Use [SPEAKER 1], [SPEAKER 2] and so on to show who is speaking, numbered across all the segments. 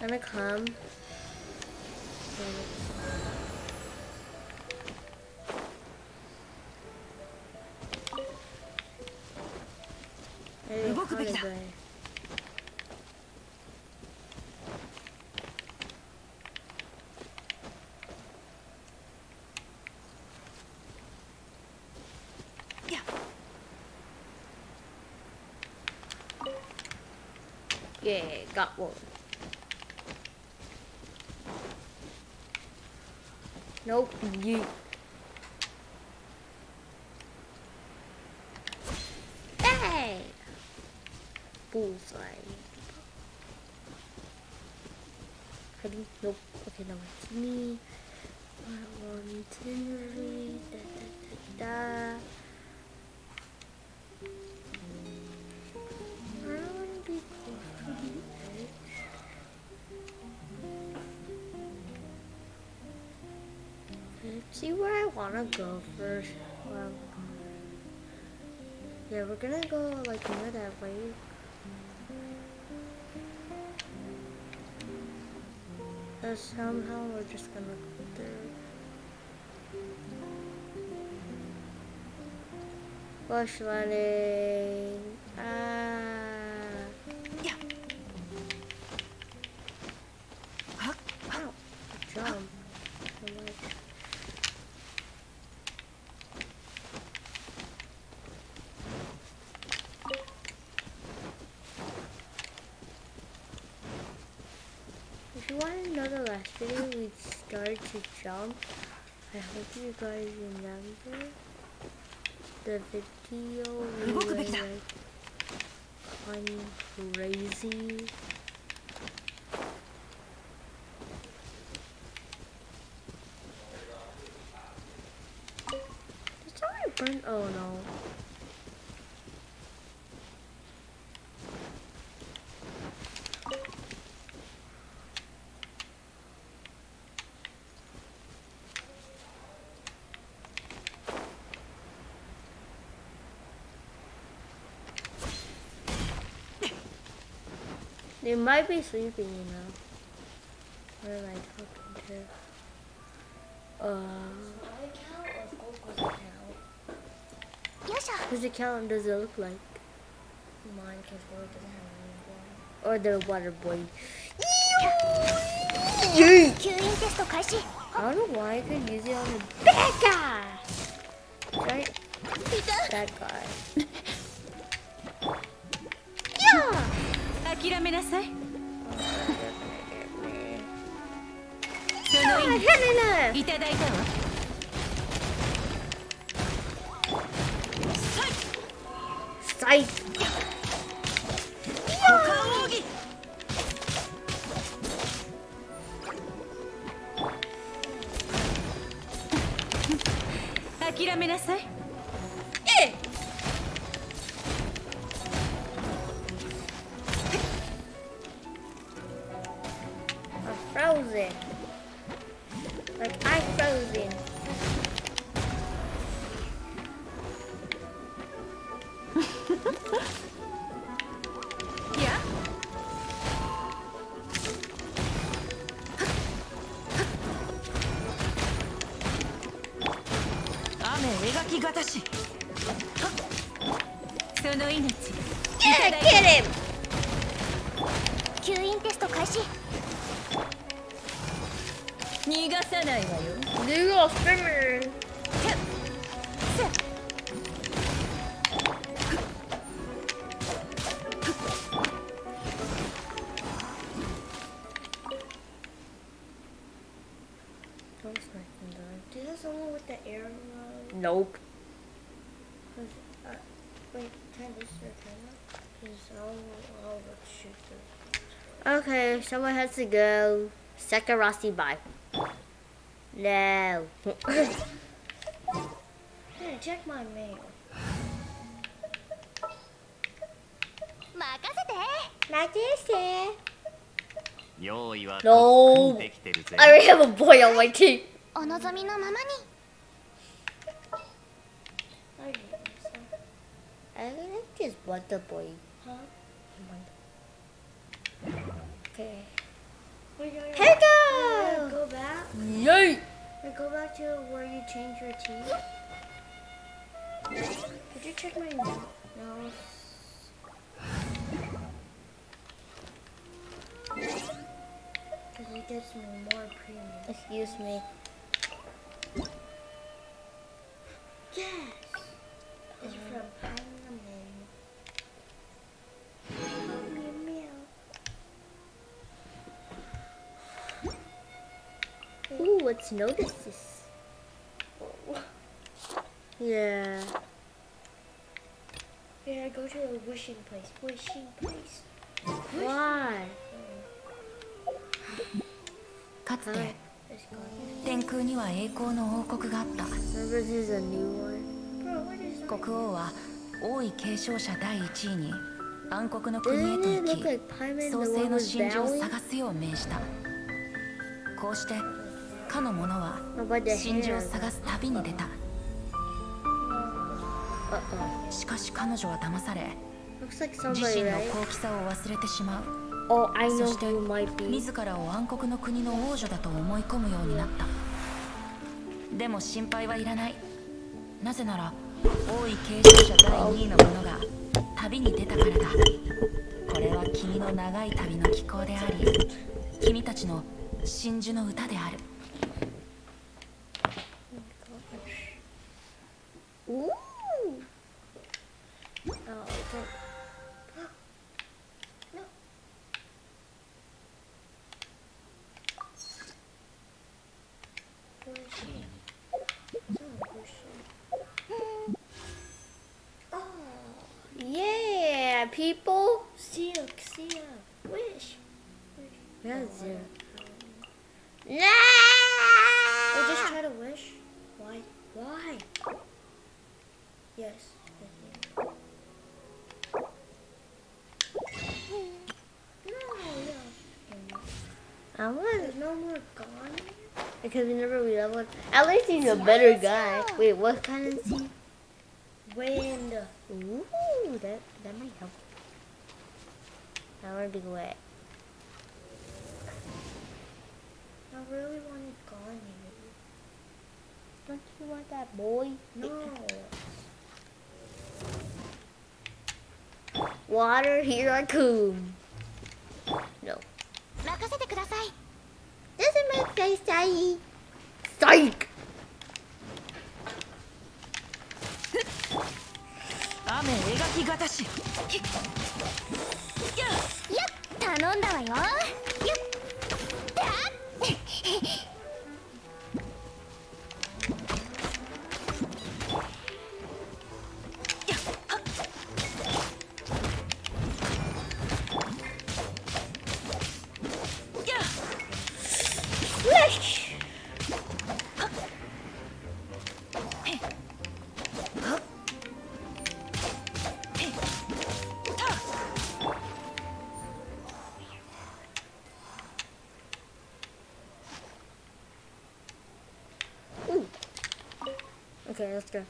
[SPEAKER 1] gonna come. Hey, how did I? Yeah, got one. Nope, you. Hey! Bullseye. Heading? Nope. Okay, no, it's me. One, two, three, da, da, da, da. I don't want to be close. Let's see where I want to go first. Well, yeah, we're gonna go like near that way. But somehow we're just gonna go there. Bush lighting.
[SPEAKER 2] Yeah.
[SPEAKER 1] Ow. Jump. So much. If you want to know the last video we started to jump, I hope you guys remember the video we were like going crazy. Did somebody burn? Oh no. They might be sleeping, you know. What am I talking to? Whose account does it look like?
[SPEAKER 3] Mine, because World doesn't have
[SPEAKER 1] Or the water boy. I don't know why I could use it on the bad guy. Right? That guy. Yeah!
[SPEAKER 2] 諦めなさい。
[SPEAKER 1] I hit it!
[SPEAKER 2] いただいたわ。
[SPEAKER 1] Sight!
[SPEAKER 2] 諦めなさい。
[SPEAKER 1] Frozen. Like I'm frozen.
[SPEAKER 2] Yeah. 雨描きがたし。その命。
[SPEAKER 1] Yeah, get him!
[SPEAKER 3] 吸引テスト開始。
[SPEAKER 2] 逃がさないわよ。
[SPEAKER 1] Little swimmer.
[SPEAKER 3] Do you have someone with the arrow?
[SPEAKER 1] Nope.
[SPEAKER 3] Wait, can I just return that? Because I'll shoot them.
[SPEAKER 1] Okay, someone has to go. Sakurasi, bye. No.
[SPEAKER 3] Hey, check my mail.
[SPEAKER 1] No. I already have a boy on my team.
[SPEAKER 3] お望みのままに。
[SPEAKER 1] I just want the boy.
[SPEAKER 3] Huh?
[SPEAKER 1] Okay. Hey,
[SPEAKER 3] Go back.
[SPEAKER 1] Yay!
[SPEAKER 3] Go back to where you change your teeth. Did you check my nose? Because it gets me more premium.
[SPEAKER 1] Excuse me.
[SPEAKER 3] Yes! It's from Pangman. Meow meow.
[SPEAKER 1] Ooh, let's notice this. Yeah.
[SPEAKER 3] Yeah, go to the wishing place. Wishing place.
[SPEAKER 1] Why?
[SPEAKER 2] かつて
[SPEAKER 1] Hi.
[SPEAKER 3] It's gone.
[SPEAKER 2] 天空には栄光の王国があった。
[SPEAKER 1] Remember, this is a new one.
[SPEAKER 3] Bro, what is that?
[SPEAKER 2] 国王は王位継承者第1位に暗黒の国へ
[SPEAKER 1] Doesn't
[SPEAKER 2] と
[SPEAKER 1] it
[SPEAKER 2] 行
[SPEAKER 1] look
[SPEAKER 2] き
[SPEAKER 1] like Paimon,
[SPEAKER 2] 創
[SPEAKER 1] the
[SPEAKER 2] 世
[SPEAKER 1] one
[SPEAKER 2] の
[SPEAKER 1] was
[SPEAKER 2] 真珠を
[SPEAKER 1] bowing?
[SPEAKER 2] 探すよう命じた。こうしてかの者は
[SPEAKER 1] How about the
[SPEAKER 2] 真珠を
[SPEAKER 1] hair?
[SPEAKER 2] 探す旅に出た。
[SPEAKER 1] Uh-oh.
[SPEAKER 2] しかし彼女は騙され
[SPEAKER 1] Looks like
[SPEAKER 2] 自
[SPEAKER 1] somebody,
[SPEAKER 2] 身の
[SPEAKER 1] right?
[SPEAKER 2] 高貴さを忘れてしまう。
[SPEAKER 1] Oh, I
[SPEAKER 2] そ
[SPEAKER 1] know
[SPEAKER 2] して
[SPEAKER 1] who it might be.
[SPEAKER 2] 自らを暗黒の国の王女だと思い込むようになった。でも心配はいらない。なぜなら王位継承者第2位の者が旅に出たからだ。これは君の長い旅の帰航であり、君たちの真珠の歌である。
[SPEAKER 1] Ooh.
[SPEAKER 3] Oh, okay. No. Where is she? Where's she? Oh,
[SPEAKER 1] Yeah, people.
[SPEAKER 3] Sia, wish.
[SPEAKER 1] That's it.
[SPEAKER 3] Oh,
[SPEAKER 1] Nah!
[SPEAKER 3] just try to wish. Why? Why? Yes. No, yeah.
[SPEAKER 1] I want
[SPEAKER 3] There's no more gone.
[SPEAKER 1] because whenever we level, at least he's a better guy. Wait, what kind is he?
[SPEAKER 3] Wind.
[SPEAKER 1] Ooh, that might help. I want to be wet.
[SPEAKER 3] I really want it gone.
[SPEAKER 1] Don't you want that, boy?
[SPEAKER 3] No.
[SPEAKER 1] Water, here I come. No.
[SPEAKER 3] 任せてください。
[SPEAKER 1] Doesn't make face psych. Psych.
[SPEAKER 2] 雨描きがたし。
[SPEAKER 3] 頼んだわよ。
[SPEAKER 1] Flesh. Ooh. Okay, let's go.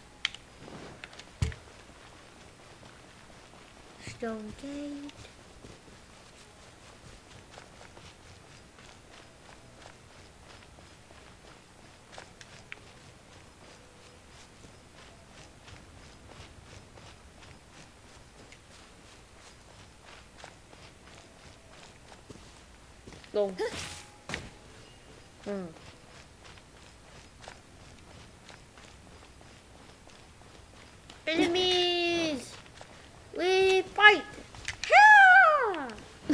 [SPEAKER 1] Stone Gate. Go. Enemies! We fight! Ha!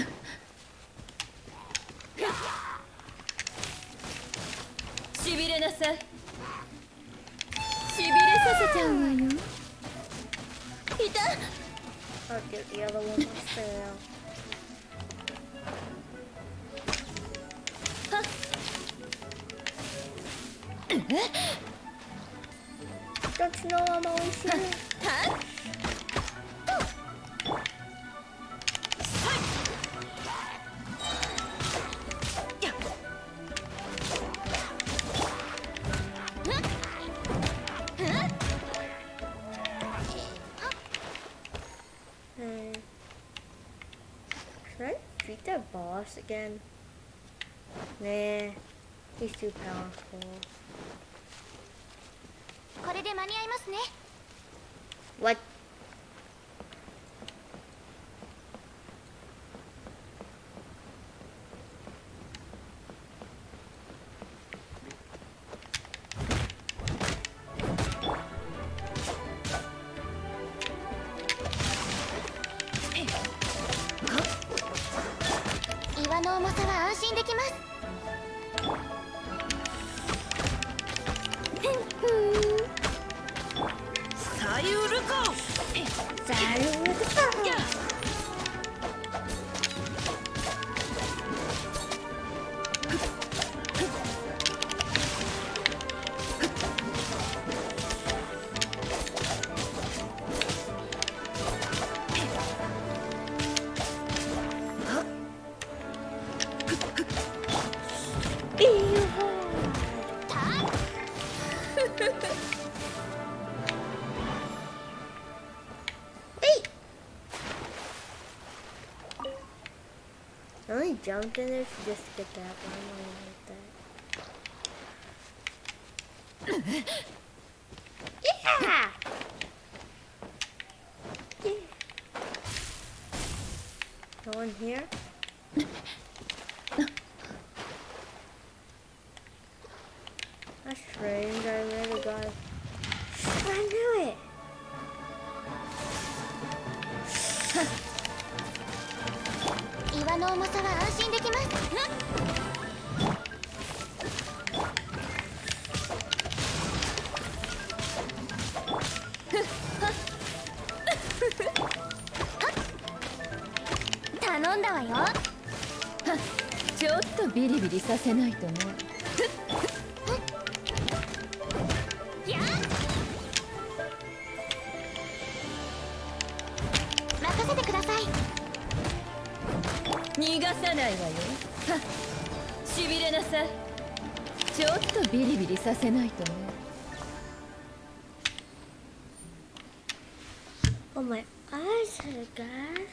[SPEAKER 2] しびれなさい。しびれさせちゃうわよ。いた。
[SPEAKER 1] I'll get the other one myself. Don't you know I'm always here? Should I defeat that boss again? Nah, he's too powerful.
[SPEAKER 3] これで間に合いますね。
[SPEAKER 1] What?
[SPEAKER 3] "岩の重さは安心できます。
[SPEAKER 2] さゆるこ
[SPEAKER 1] I only jumped in there to just get that one. I like that. Yeah! No one here? That's strange. I really got it. I knew it!
[SPEAKER 3] 岩の重さは安心できます。 頼んだわよ。
[SPEAKER 4] ちょっとビリビリさせないとね。
[SPEAKER 3] やっ任せてください。
[SPEAKER 4] 逃がさないわよ。はっ、しびれなさい。ちょっとビリビリさせないとね。
[SPEAKER 1] Oh, my eyes hurt, guys.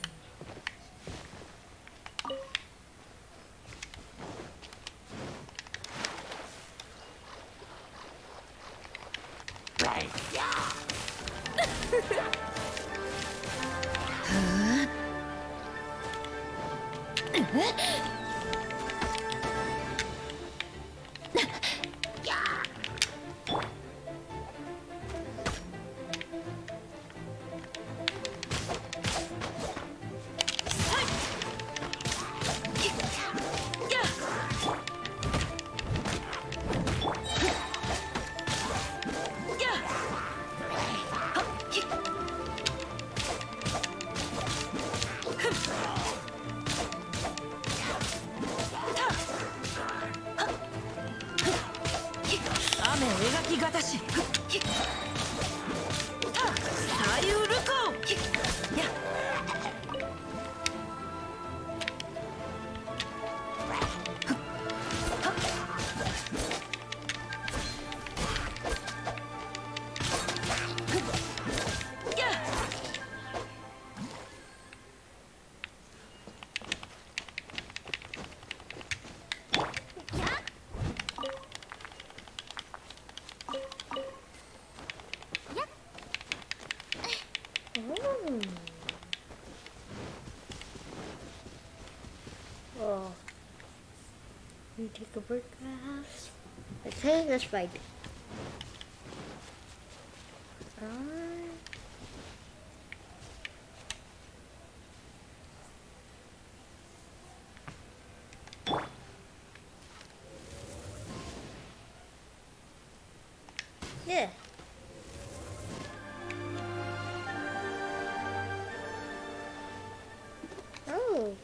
[SPEAKER 1] Oh. You take a break, guys. Okay, let's fight. Yeah. Oh.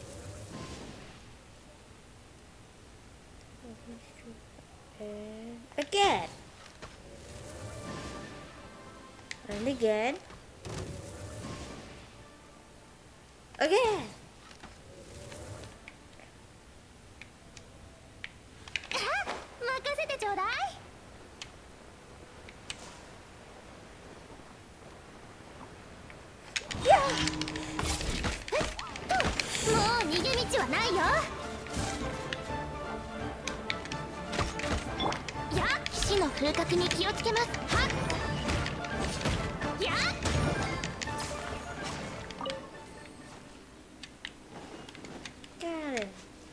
[SPEAKER 1] And again. And again. Again.
[SPEAKER 3] 次の風格に気をつけます。はっやっ
[SPEAKER 1] Got it.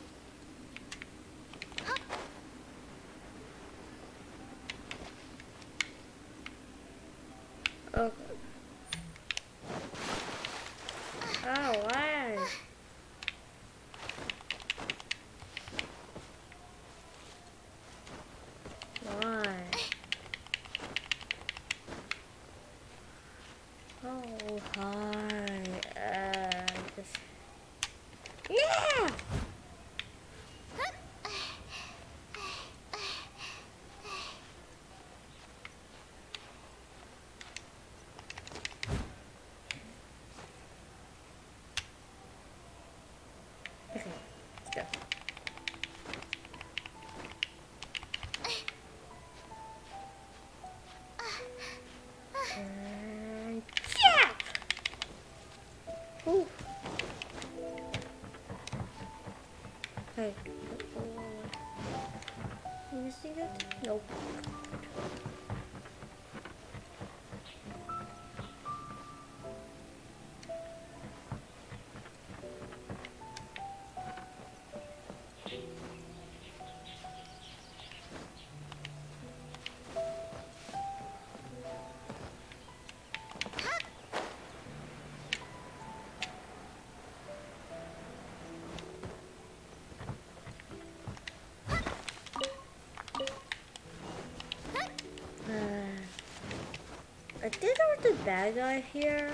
[SPEAKER 1] Okay. Oh, why? Why? Oh, hi. Just... Yeah! Okay, let's go. And yeah! Ooh. Hey. You missing it? Nope. I think there was a bad guy here.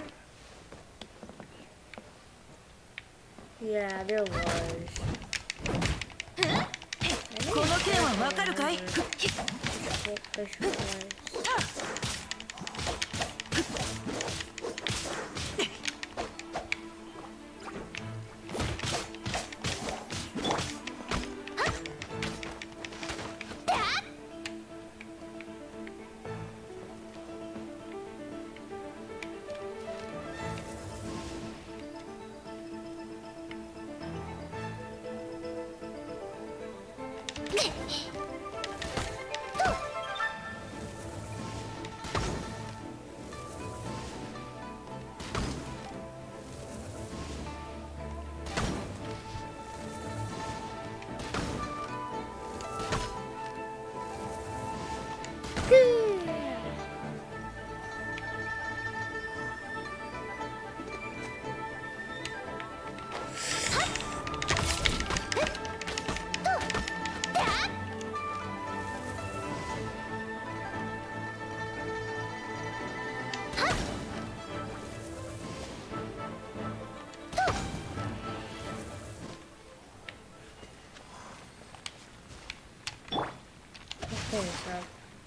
[SPEAKER 1] Yeah, there was.
[SPEAKER 2] この件はわかるかい？
[SPEAKER 1] What this was. Clean this up.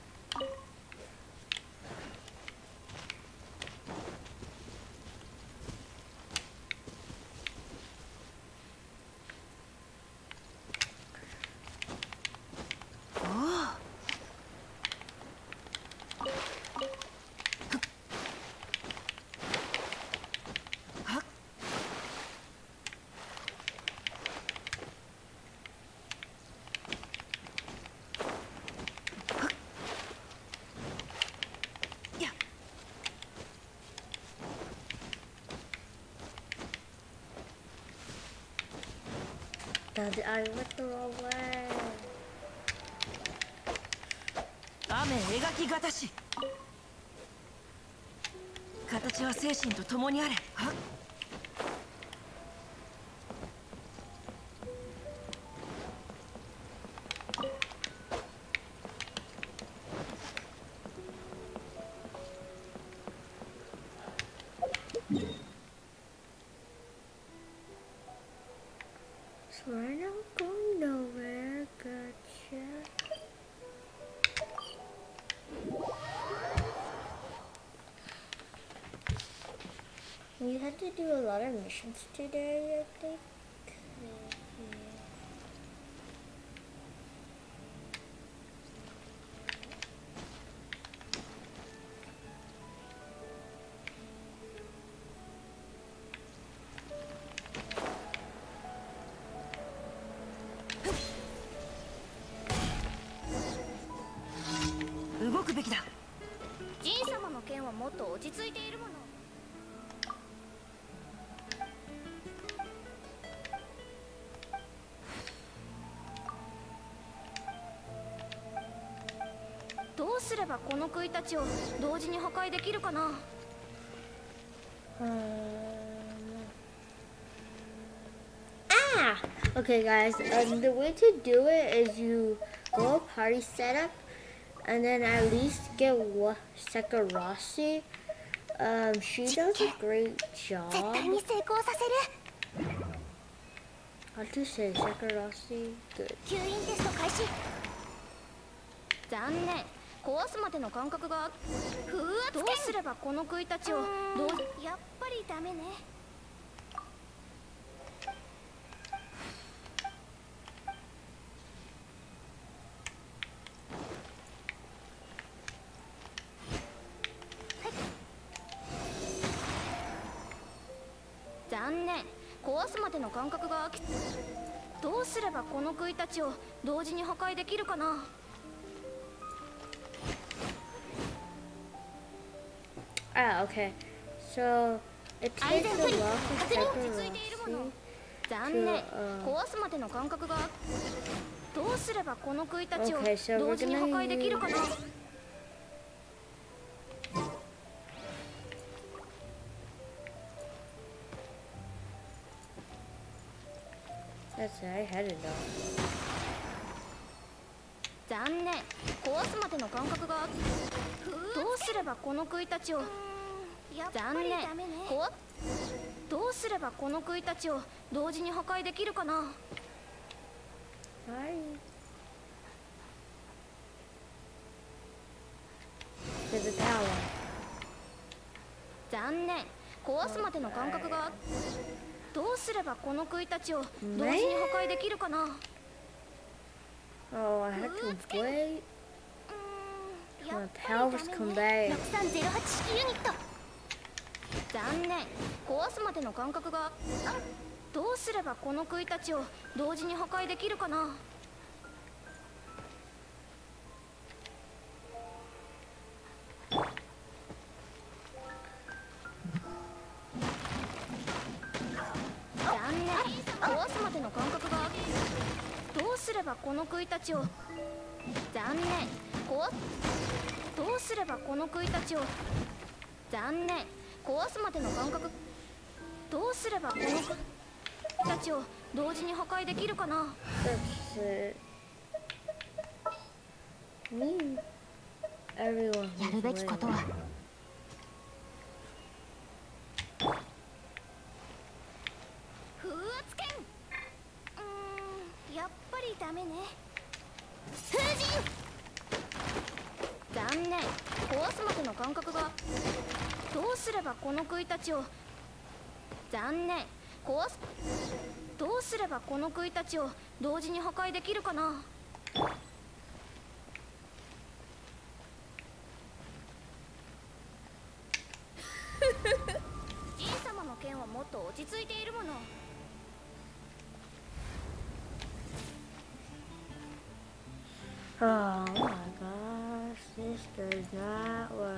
[SPEAKER 1] I went the wrong way.
[SPEAKER 2] 雨描きがたし。形は精神と共にあれ。はっ。
[SPEAKER 1] So right now I'm going nowhere. Gotcha. We had to do a lot of missions today, I think.
[SPEAKER 2] くべきだ。
[SPEAKER 3] ジン様の剣はもっと落ち着いているもの。どうすればこの杭たちを同時に破壊できるかな。
[SPEAKER 1] Okay, guys. The way to do it is you go party setup, and then at least get Sakurasi. She does a great job.
[SPEAKER 3] 絶対に成功させる。
[SPEAKER 1] How to say Sakurasi? Good.
[SPEAKER 3] 吸引テスト開始。残念。壊すまでの感覚が。風圧剣。どうすればこの杭たちをどう。やっぱりダメね。残念。壊すまでの感覚が。どうすればこの杭たちを同時に破壊できるかな。
[SPEAKER 1] Okay. So it takes a lot of Sakurasi
[SPEAKER 3] 残念。壊すまでの感覚が。どうすればこの杭たちを
[SPEAKER 1] Okay, so
[SPEAKER 3] 同時に破壊できるかな。
[SPEAKER 1] That's it. I had it though.
[SPEAKER 3] 残念。壊すまでの感覚が。どうすればこの杭たちを。残念。どうすればこの杭たちを同時に破壊できるかな。
[SPEAKER 1] To the tower.
[SPEAKER 3] 残念。壊すまでの感覚が。どうすればこの杭たちを同時に破壊できるかな。
[SPEAKER 1] Oh, I had to wait. The towers come back.
[SPEAKER 3] 6308式ユニット。残念。壊すまでの感覚が。どうすればこの杭たちを同時に破壊できるかな。残念。壊すまでの感覚が。どうすればこの杭たちを。残念。どうすればこの杭たちを。残念。壊すまでの感覚。どうすればこの杭たちを同時に破壊できるかな。
[SPEAKER 1] That's it. Me. Everyone.
[SPEAKER 3] やるべきことは。風圧剣。やっぱりダメね。風神。残念。壊すまでの感覚が。どうすればこの杭たちを。残念。どうすればこの杭たちを同時に破壊できるかな。ジン様の剣はもっと落ち着いているもの。
[SPEAKER 1] Oh my gosh, this does not work.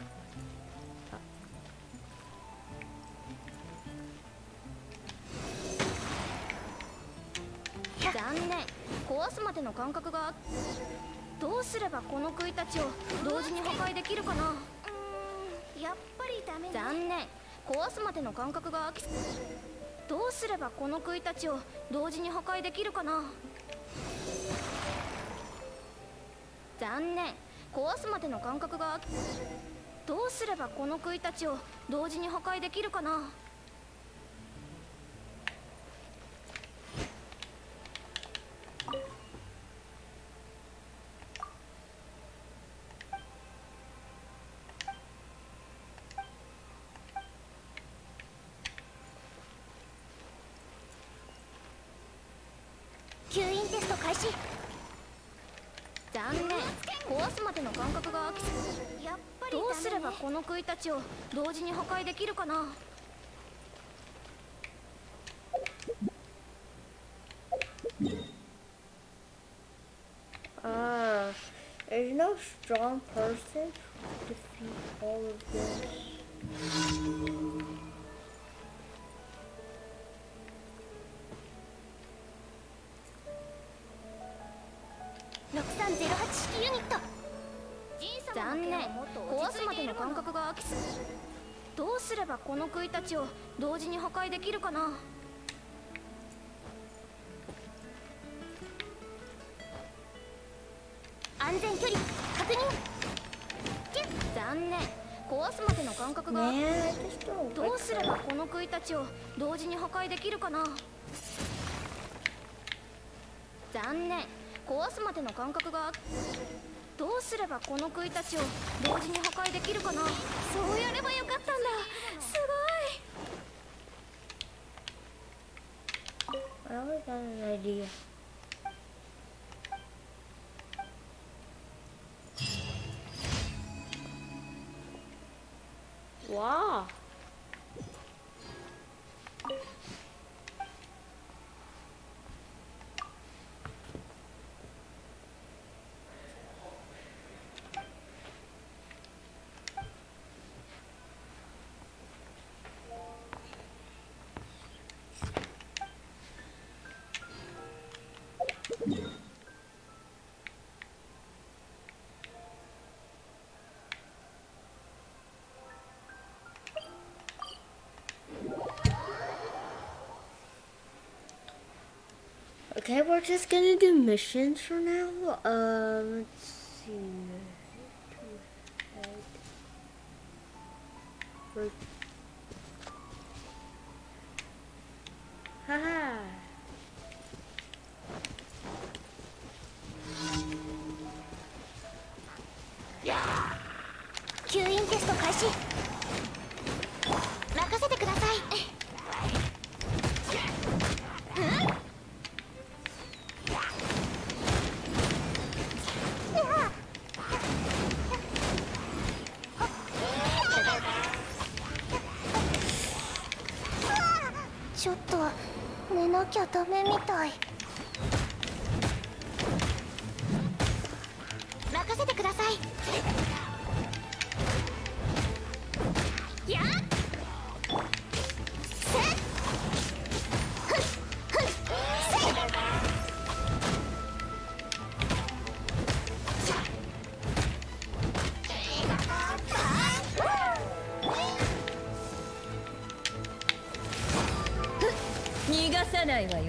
[SPEAKER 3] 残念。壊すまでの感覚が。どうすればこの杭たちを同時に破壊できるかな。やっぱりダメ。残念。壊すまでの感覚が。どうすればこの杭たちを同時に破壊できるかな。残念。壊すまでの感覚が。どうすればこの杭たちを同時に破壊できるかな。 吸引テスト開始。残念。壊すまでの感覚が。やっぱりどうすればこの杭たちを同時に破壊できるかな。
[SPEAKER 1] There's no strong person to defeat all of this.
[SPEAKER 3] 6308式ユニット。残念、壊すまでの間隔が空きすぎ。どうすればこの杭たちを同時に破壊できるかな。安全距離確認。残念、壊すまでの間隔が。どうすればこの杭たちを同時に破壊できるかな。残念、壊すまでの間隔が。どうすればこの杭たちを同時に破壊できるかな。そうやればよかったんだ。すごい。
[SPEAKER 1] I always got an idea. Wow. Okay, we're just gonna do missions for now. Let's see. Haha.
[SPEAKER 3] 吸引テスト開始。任せてください。ちょっと寝なきゃダメみたい。任せてください。やっせっふっふっせっ。
[SPEAKER 4] 逃がさないわよ。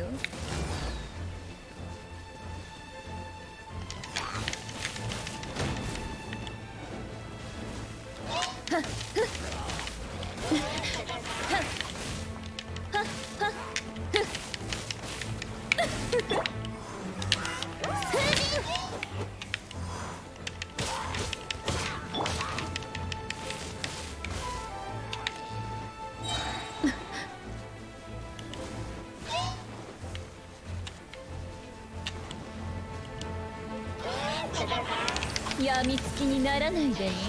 [SPEAKER 4] やみつきにならないでね。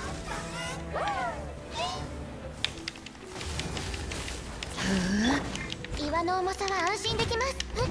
[SPEAKER 3] 岩の重さは安心できます。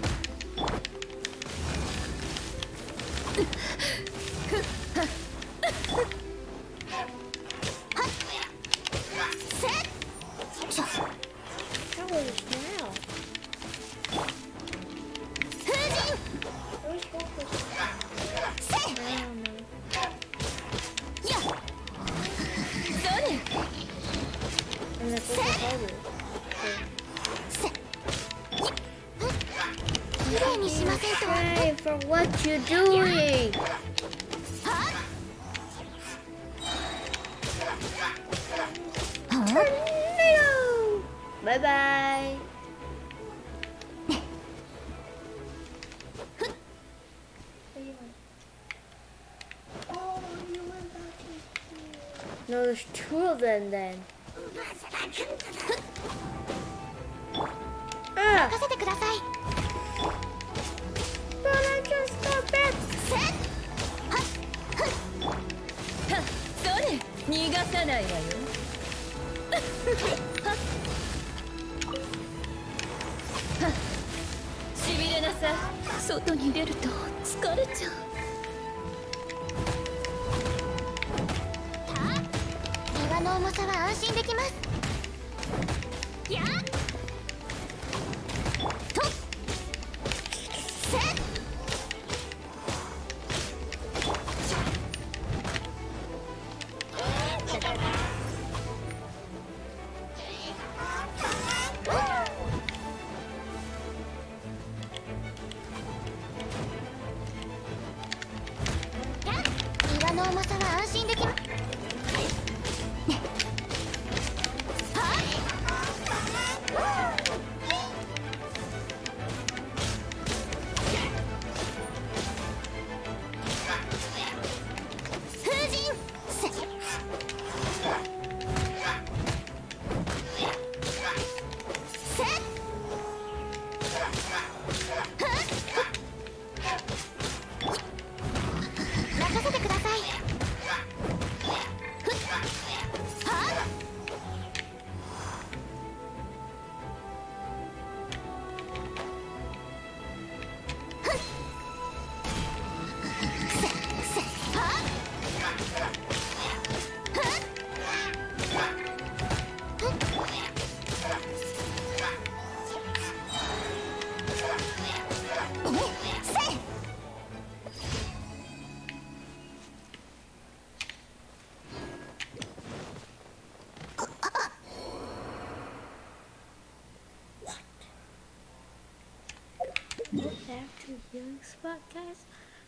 [SPEAKER 1] Hey, for what you doing? Tornado! Bye bye. No, there's two of them then. Ah!
[SPEAKER 3] 任せてください。
[SPEAKER 1] But I just got back.
[SPEAKER 4] それ逃がさないわよ。しびれなさい。外に出ると疲れちゃう。
[SPEAKER 3] の重さは安心できます。やっとせっ岩の重さは安心できます。任せてください。
[SPEAKER 1] Back to the healing spot, guys.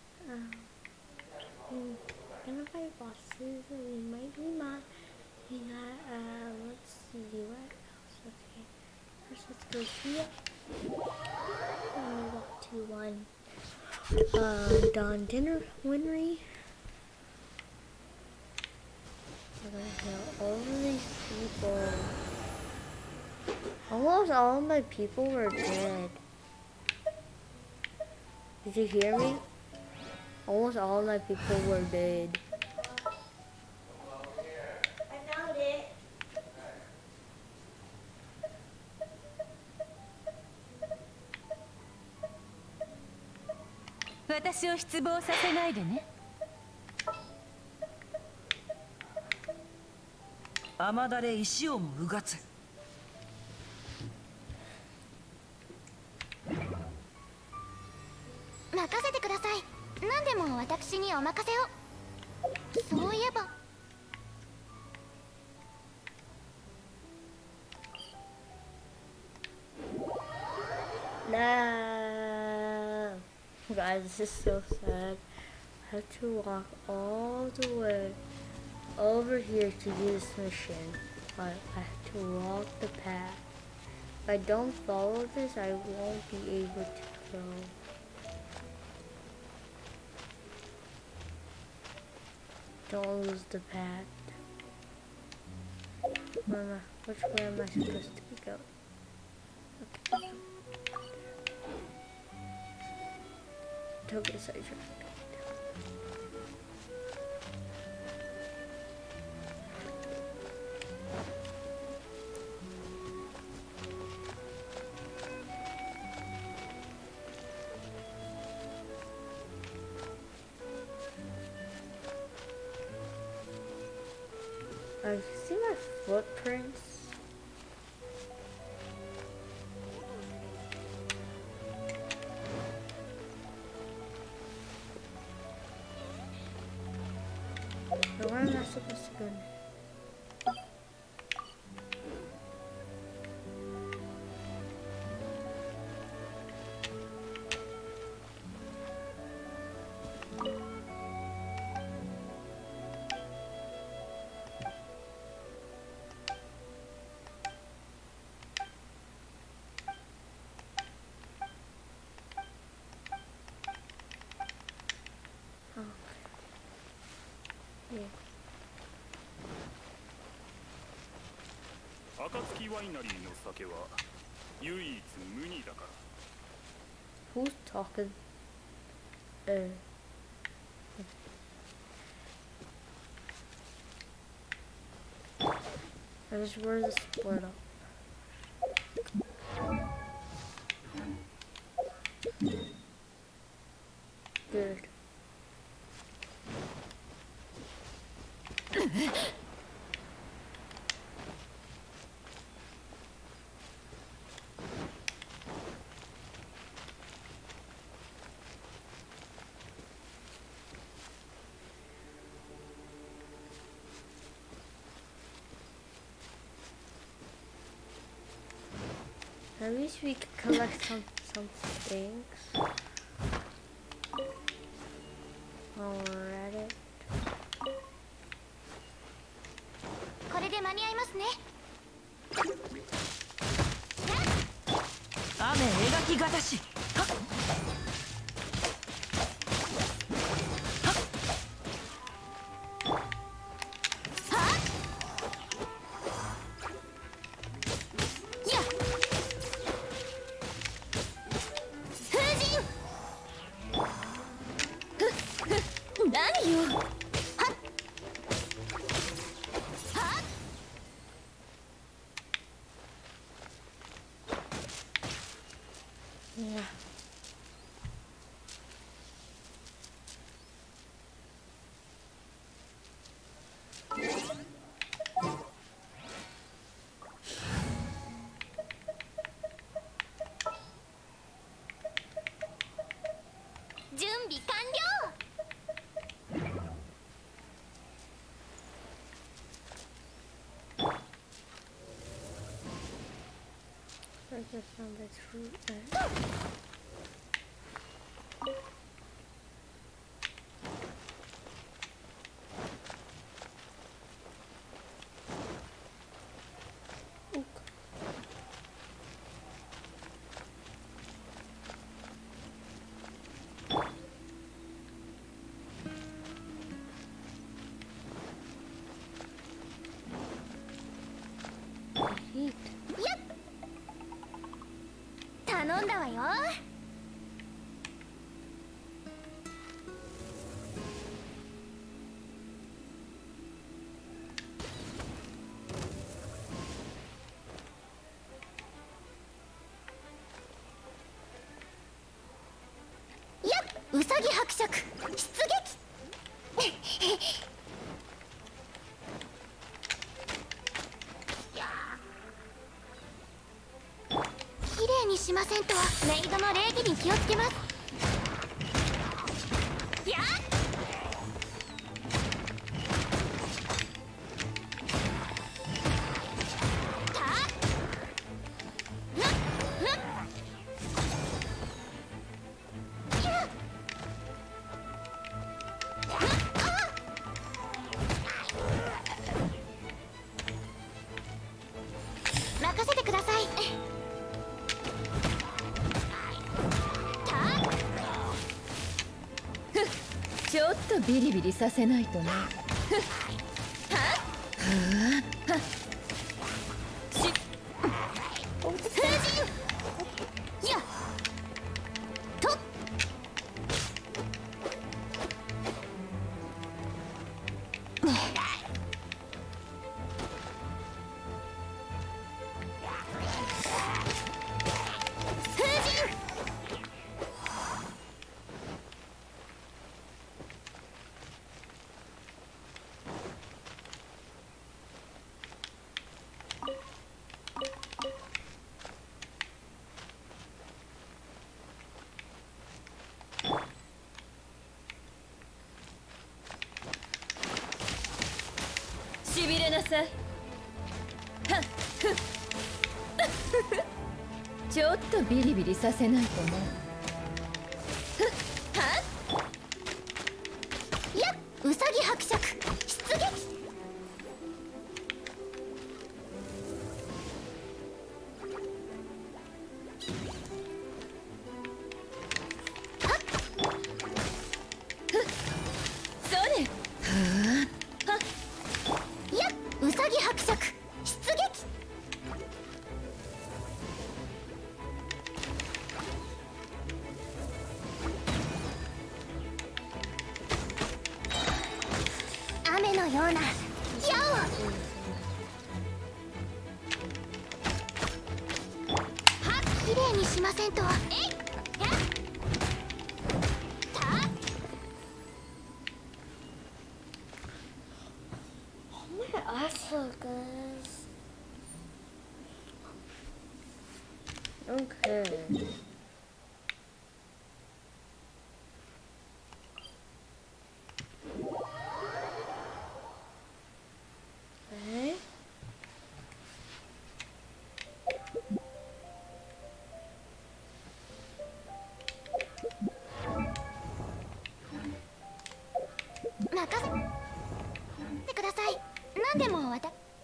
[SPEAKER 1] We're gonna fight bosses, so we might be mad. We got, let's see, what else? Okay, first let's go here. And we walk to Don Dinner Winry. We're gonna kill all of these people. Almost all of my people were dead. Did you hear me? Almost all my people were dead.
[SPEAKER 3] I found it.
[SPEAKER 4] 私を失望させないでね。
[SPEAKER 5] 雨だれ石をもうがつ。
[SPEAKER 3] 任せてください。何でも私にお任せを。そういえば
[SPEAKER 1] No, guys, this is so sad. I have to walk all the way over here to do this mission. But I have to walk the path. If I don't follow this, I won't be able to go. Don't lose the path. Mama, which way am I supposed to be going? Okay. Took a sidetrack. I see my footprints. But where am I supposed to go now? Yeah.
[SPEAKER 6] 暁ワイナリーの酒は唯一無二だから。
[SPEAKER 1] Who's talking? I just wanted to split up. Good. At least we could collect some things. While we're at it.
[SPEAKER 3] これで間に合いますね。
[SPEAKER 5] 雨描きがたし。はっ
[SPEAKER 1] Yeah. I just found this fruit there. Heat.
[SPEAKER 3] 頼んだわよ。やっ、ウサギ伯爵出撃。綺麗にしませんとメイドの礼儀に気をつけます。やったふっふっひゅっふっ任せてください。
[SPEAKER 4] ちょっとビリビリさせないとね。しびれなさい。はっふっちょっとビリビリさせないとね。はっ
[SPEAKER 3] やっ、ウサギ伯爵出撃。
[SPEAKER 4] それ。
[SPEAKER 3] やっ、ウサギ伯爵出撃。雨のような矢を。はっ、きれいにしませんと。えい、やっ、たっ。
[SPEAKER 1] My eyes, okay. Okay.
[SPEAKER 3] ってください。何でも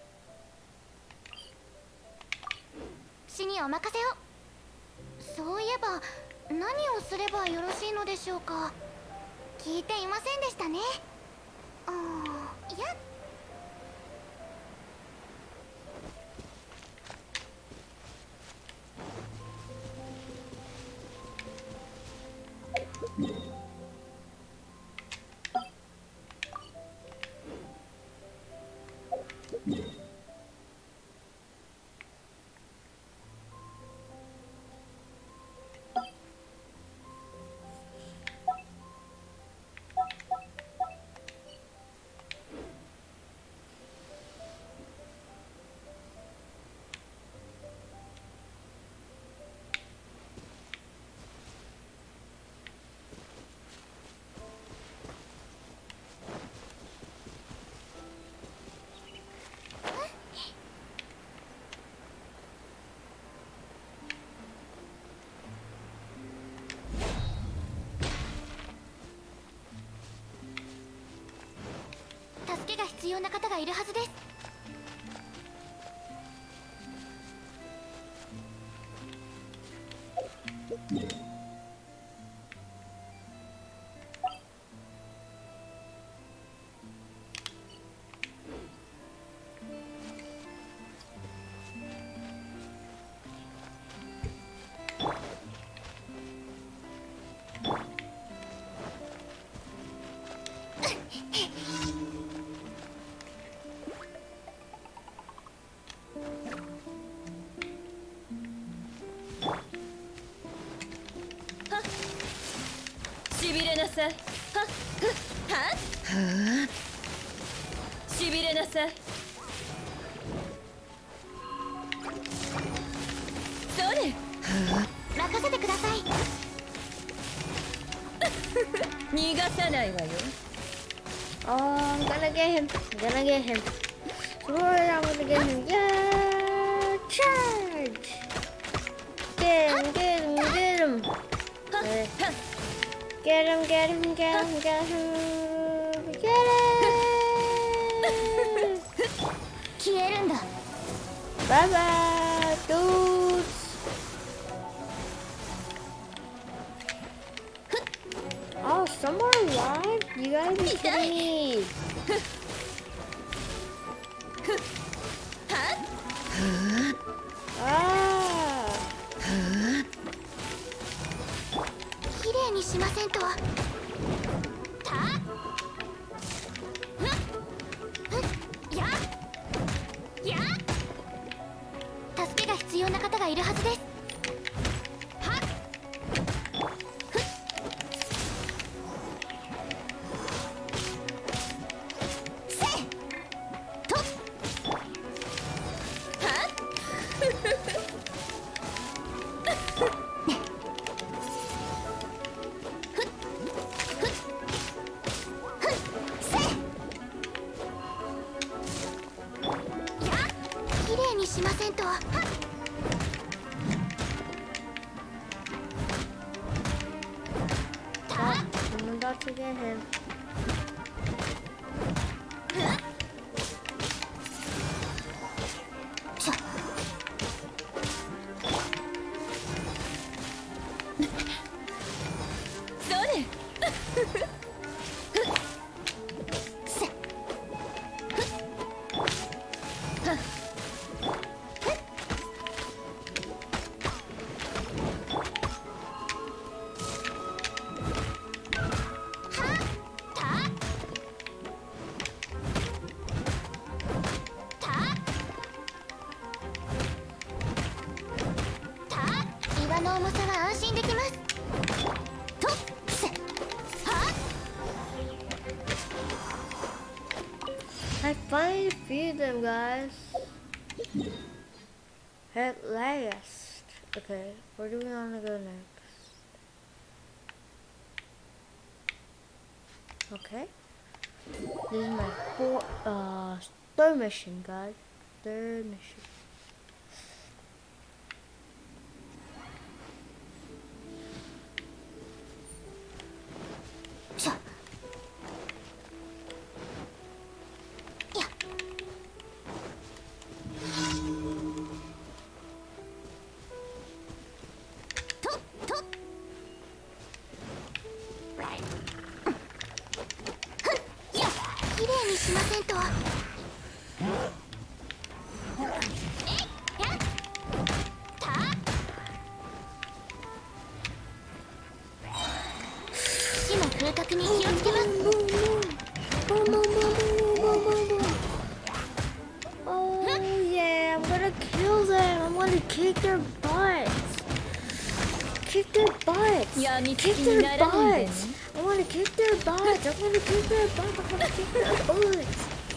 [SPEAKER 3] 私にお任せを。そういえば何をすればよろしいのでしょうか。聞いていませんでしたね。いや、助けが必要な方がいるはずです。
[SPEAKER 4] しびれなさい。はっはっしびれなさい。それ
[SPEAKER 3] 任せてください。
[SPEAKER 4] 逃がさないわよ。
[SPEAKER 1] Oh, I'm gonna get him. I'm gonna get him. Sword, I'm gonna get him. Yeah! Charge! Get him, get him, get him. Get him, get him, get him, get him. Get him!
[SPEAKER 3] 消えるんだ。
[SPEAKER 1] Bye bye, dudes. Oh, some more alive? You gotta be kidding me. Ah.
[SPEAKER 3] 綺麗にしませんと。助けが必要な方がいるはずです。綺麗にしませんと。
[SPEAKER 1] I'm about to get him.の重さは安心できます。とせは I finally defeated them, guys. At last. Okay, where do we want to go next? Okay. This is my third mission, guys. Third mission.
[SPEAKER 3] しませんと。死の風格に気をつけます。
[SPEAKER 1] Oh yeah, I'm gonna kill them. I'm gonna kick their butts. Kick their butts.
[SPEAKER 4] やみつき
[SPEAKER 1] Kick
[SPEAKER 4] に
[SPEAKER 1] their
[SPEAKER 4] ならないでね。
[SPEAKER 1] butts. I wanna kick their butts. I wanna kick their butts. I wanna kick their butts.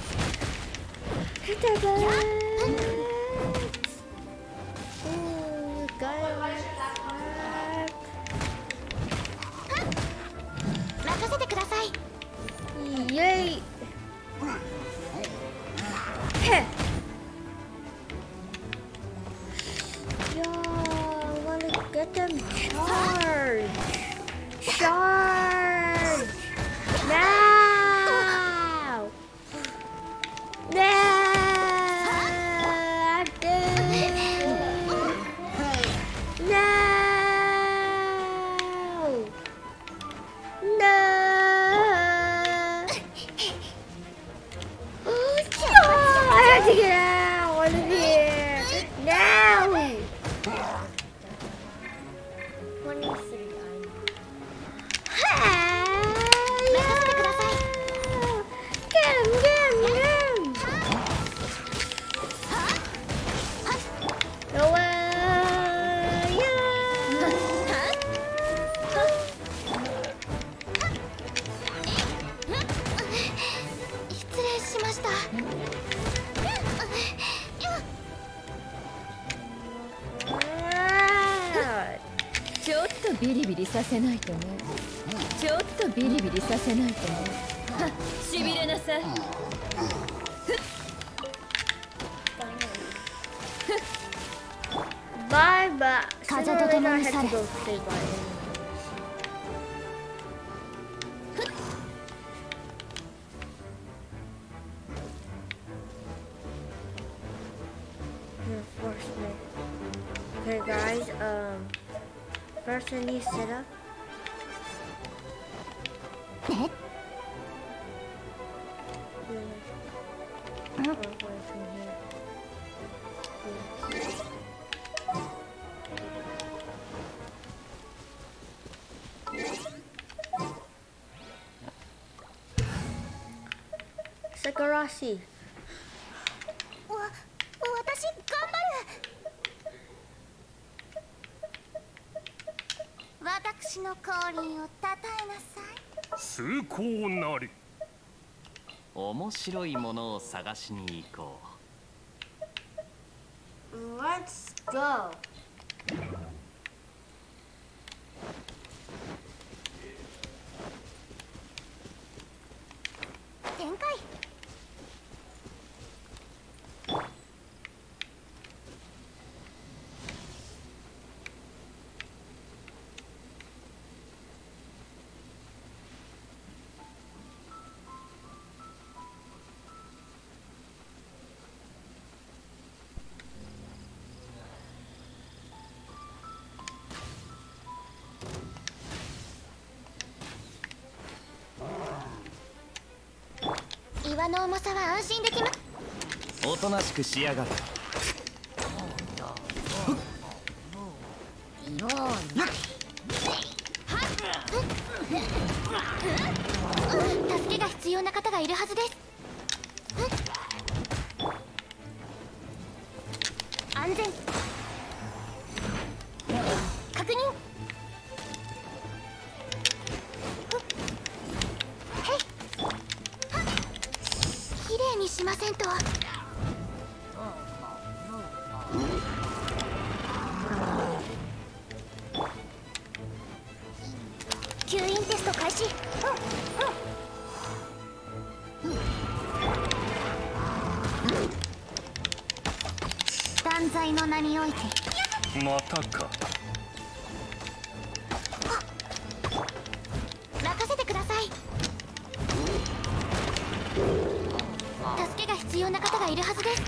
[SPEAKER 1] Kick their butts. Oh, guys.
[SPEAKER 3] 任せてください。
[SPEAKER 1] Yay. Heh. Yeah, I wanna get them charged. Charge! Now! Now! No! No! I have to get out of here! Now! 23. Get him, get him, get him! No way! Yeah!
[SPEAKER 3] 失礼しました。
[SPEAKER 4] ちょっとビリビリさせないとね。ちょっとビリビリさせないとね。はっ、しびれなさい。
[SPEAKER 1] Bye bye.
[SPEAKER 3] 風と共に去れ。
[SPEAKER 1] Okay, guys. First I need to set up.
[SPEAKER 3] ね。
[SPEAKER 1] Or away from here. Sakurasi.
[SPEAKER 3] 私頑張る。私の降臨をたたえなさい。
[SPEAKER 6] 崇高なり。
[SPEAKER 7] 面白いものを探しに行こう。
[SPEAKER 1] Let's go.
[SPEAKER 3] 展開。岩の重さは安心できます。
[SPEAKER 7] おとなしくしやがる。
[SPEAKER 3] 助けが必要な方がいるはずです。安全確認。きれいにしませんと。吸引テスト開始。断罪の名において。
[SPEAKER 6] またか。
[SPEAKER 3] 任せてください。助けが必要な方がいるはずです。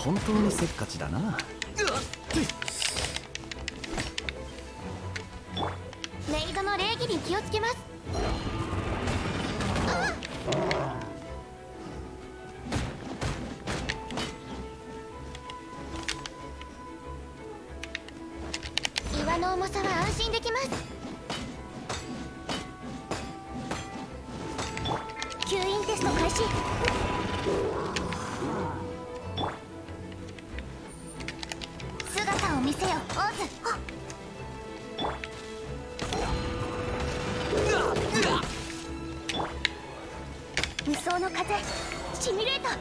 [SPEAKER 7] 本当にせっかちだな。
[SPEAKER 3] メイドの礼儀に気をつけます。岩の重さは安心できます。吸引テスト開始。姿を見せよ、オーズ。無双の風シミュレート。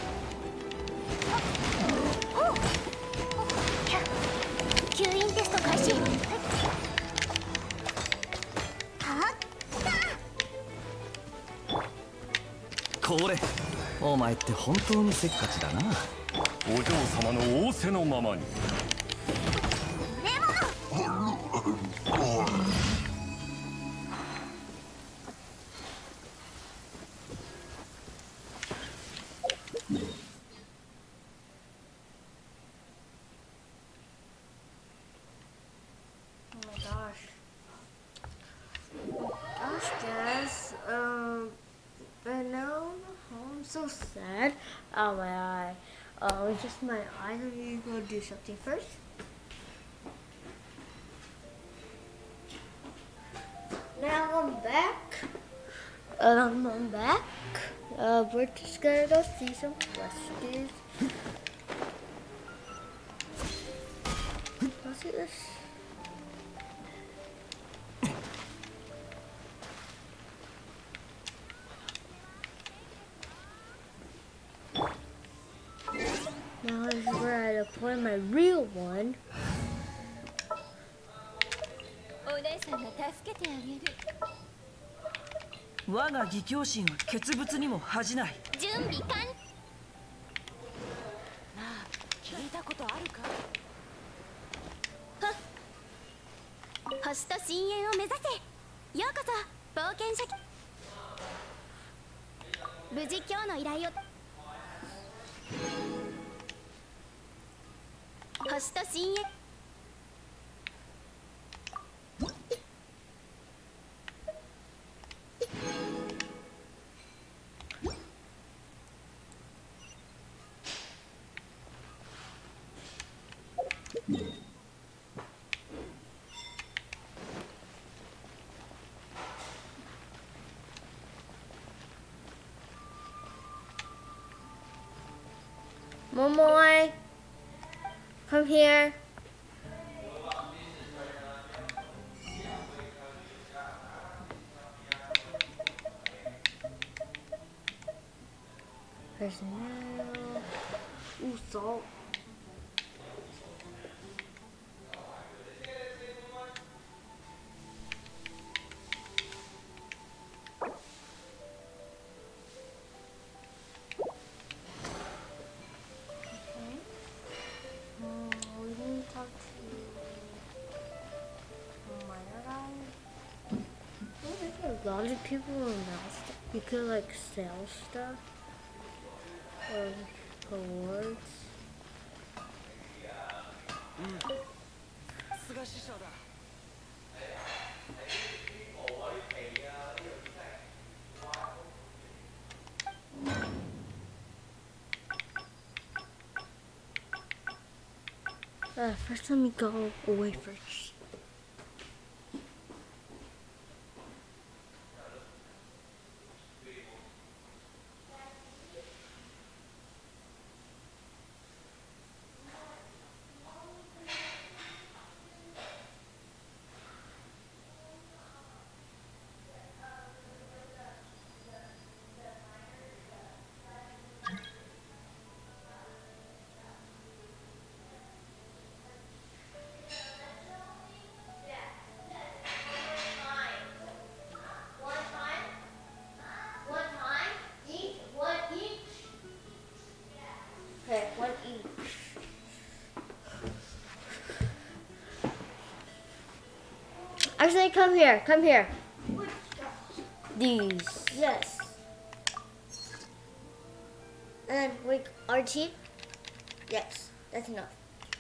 [SPEAKER 3] 吸引テスト開始。
[SPEAKER 7] これお前って本当にせっかちだな。
[SPEAKER 6] お嬢様の仰せのままに。
[SPEAKER 1] I know. I'm so sad. Oh my eye. It's just my eye. Let me go do something first. Now I'm back. I'm back. We're just gonna go see some questions. Let's see this. Now this is where I deploy my real one.
[SPEAKER 4] お姉さんが助けてあげる。
[SPEAKER 5] 我が義兄心は傑物にも恥じない。
[SPEAKER 3] 準備完。
[SPEAKER 5] なあ、聞いたことあるか。
[SPEAKER 3] 星と深淵を目指せ。ようこそ冒険者。無事今日の依頼を。星と深淵。
[SPEAKER 1] Momoy, come here. Personnel. Ooh, salt. A lot of people around stuff. You could like sell stuff or rewards. First let me go away first. Okay, one each. Actually, come here. Come here. These. Yes. And wait, RT. Yes, that's enough.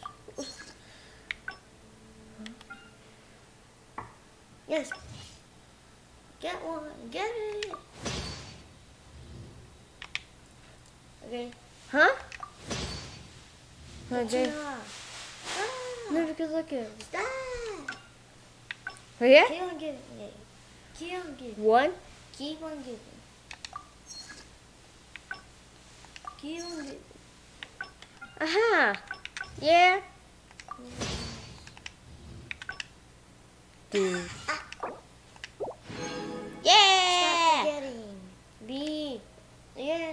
[SPEAKER 1] Yes. Get one. Get it. Okay. Huh? Okay. No, because look at it. Stop. Right here? Keep on giving. Yeah. Keep on giving. One. Keep on giving. Keep on giving. Aha. Yeah. Dude. Yeah. Stop forgetting. B. Yeah.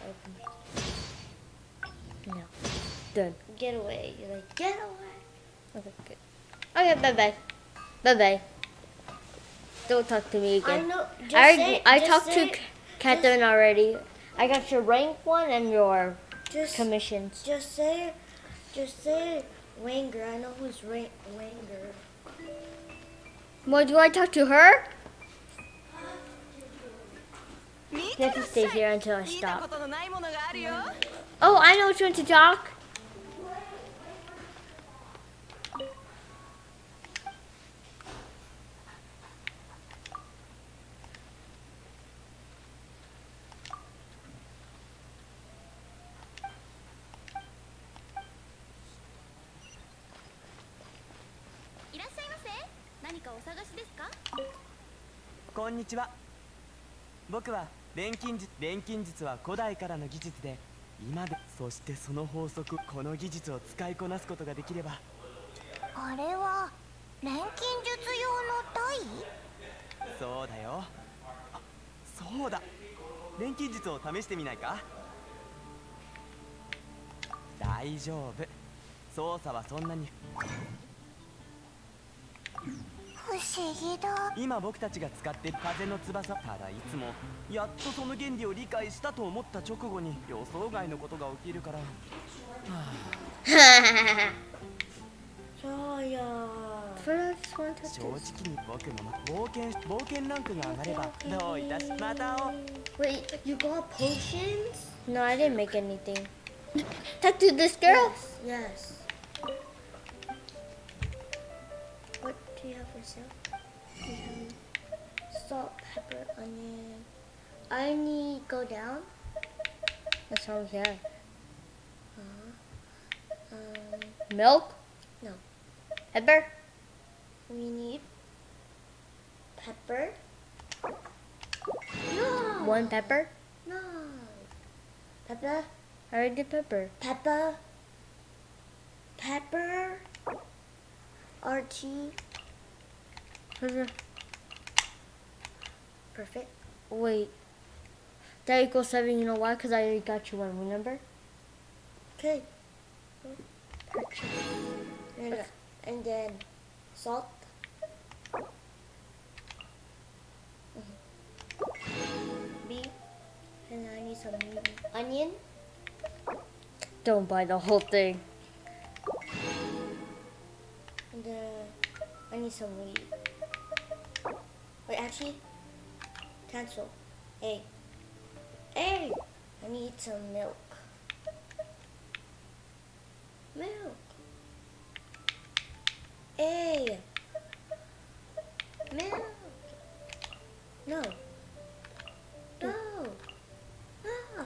[SPEAKER 1] No. Done. Get away. You're like, get away. Okay, good. Okay, bye-bye. Bye-bye. Don't talk to me again.
[SPEAKER 3] I know.
[SPEAKER 1] I talked to Catherine already. I got your rank 1 and your commissions.
[SPEAKER 3] Just say Wanger. I know who's Wanger.
[SPEAKER 1] Well, do I talk to her? You have to stay here until I stop. Oh, I know which one to talk.
[SPEAKER 8] こんにちは。僕は錬金術は古代からの技術で、今でそしてその法則、この技術を使いこなすことができれば。
[SPEAKER 3] あれは錬金術用の台？
[SPEAKER 8] そうだよ。あ、そうだ。錬金術を試してみないか？大丈夫。操作はそんなに。
[SPEAKER 3] 不思議だ。
[SPEAKER 8] 今僕たちが使っている風の翼。ただいつもやっとその原理を理解したと思った直後に予想外のことが起きるから。
[SPEAKER 3] そうよ。
[SPEAKER 8] 正直に僕も冒険ランクが上がればどういたしまた会おう。
[SPEAKER 1] Wait, you got potions? No, I didn't make anything. Talk to this girl?
[SPEAKER 3] Yes. What do you have for sale? You have salt, pepper, onion.
[SPEAKER 1] I need go down. That's all we have. Milk?
[SPEAKER 3] No.
[SPEAKER 1] Pepper?
[SPEAKER 3] We need pepper. No.
[SPEAKER 1] 1 pepper?
[SPEAKER 3] No. Pepper.
[SPEAKER 1] I already did pepper.
[SPEAKER 3] Pepper. Pepper. RT. Perfect.
[SPEAKER 1] Wait. That equals 7, you know why? Because I already got you one, remember?
[SPEAKER 3] Okay. And then salt. B. And I need some onion.
[SPEAKER 1] Don't buy the whole thing.
[SPEAKER 3] And I need some wheat. Wait, actually, cancel. A. I need some milk. Milk. Milk. No. No. No.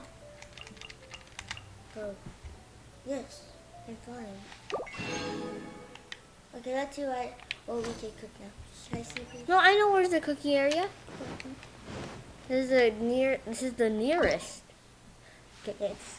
[SPEAKER 3] Go. Yes, I'm fine. Okay, let's see what we can cook now. Should I see please?
[SPEAKER 1] No, I know where's the cooking area. This is the nearest. Okay, it's.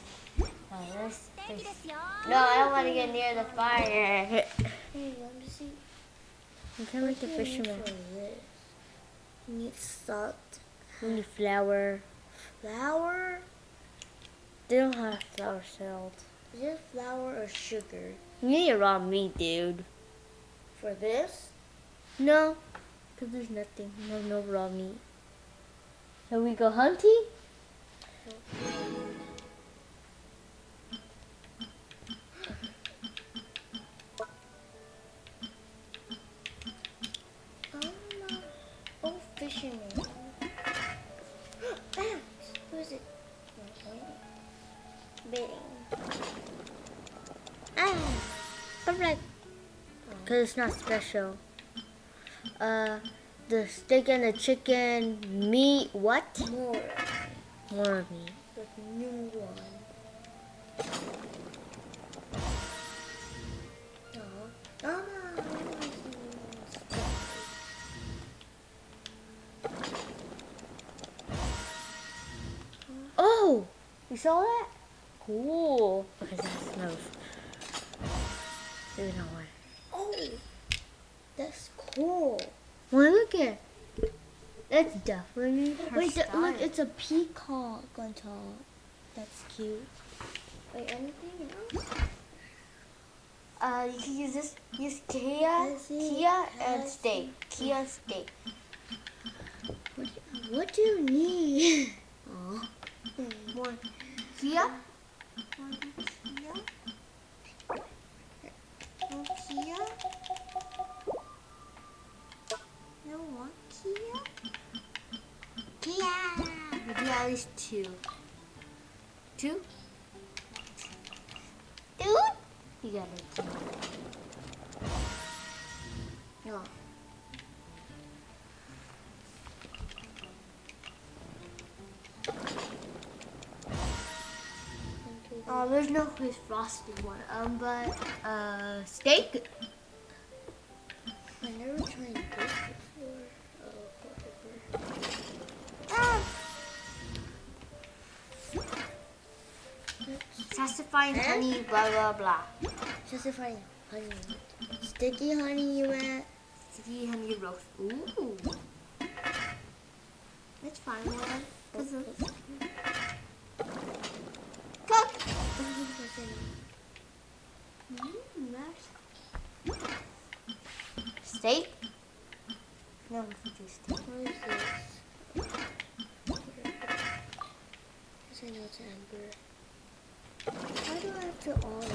[SPEAKER 1] No, I don't want to get near the fire.
[SPEAKER 3] Hey, let me see.
[SPEAKER 1] I'm kind of like the fisherman.
[SPEAKER 3] You need salt.
[SPEAKER 1] We need flour.
[SPEAKER 3] Flour?
[SPEAKER 1] They don't have flour salt.
[SPEAKER 3] Is it flour or sugar?
[SPEAKER 1] You need raw meat, dude.
[SPEAKER 3] For this?
[SPEAKER 1] No, because there's nothing. No raw meat. Can we go hunting?
[SPEAKER 3] Oh, fisherman. Who is it? Bidding.
[SPEAKER 1] because it's not special. The steak and the chicken meat. What? More meat.
[SPEAKER 3] The new one. No.
[SPEAKER 1] Oh, you saw that? Cool. Okay, that's snow. There's no way.
[SPEAKER 3] Oh, that's cool.
[SPEAKER 1] Well, look at. That's definitely her
[SPEAKER 3] Wait,
[SPEAKER 1] style.
[SPEAKER 3] look, it's a peacock on top. That's cute. Wait, anything else?
[SPEAKER 1] You can use this. Use Kia and steak. Kia and steak.
[SPEAKER 3] What do you need?
[SPEAKER 1] More Kia.
[SPEAKER 3] No Kia? No one Kia? Kia!
[SPEAKER 1] We do at least two. Two?
[SPEAKER 3] Dude?
[SPEAKER 1] You got it. Two.
[SPEAKER 3] No.
[SPEAKER 1] Oh, there's no Chris Frosted one. But steak.
[SPEAKER 3] I never tried this before.
[SPEAKER 1] Satisfying honey, blah blah blah.
[SPEAKER 3] Justifying honey. Sticky honey, you meant?
[SPEAKER 1] Sticky honey roast. Ooh.
[SPEAKER 3] That's fine, one.
[SPEAKER 1] Cook. Steak? No, we can do steak.
[SPEAKER 3] What is this? I know it's amber. Why do I have to all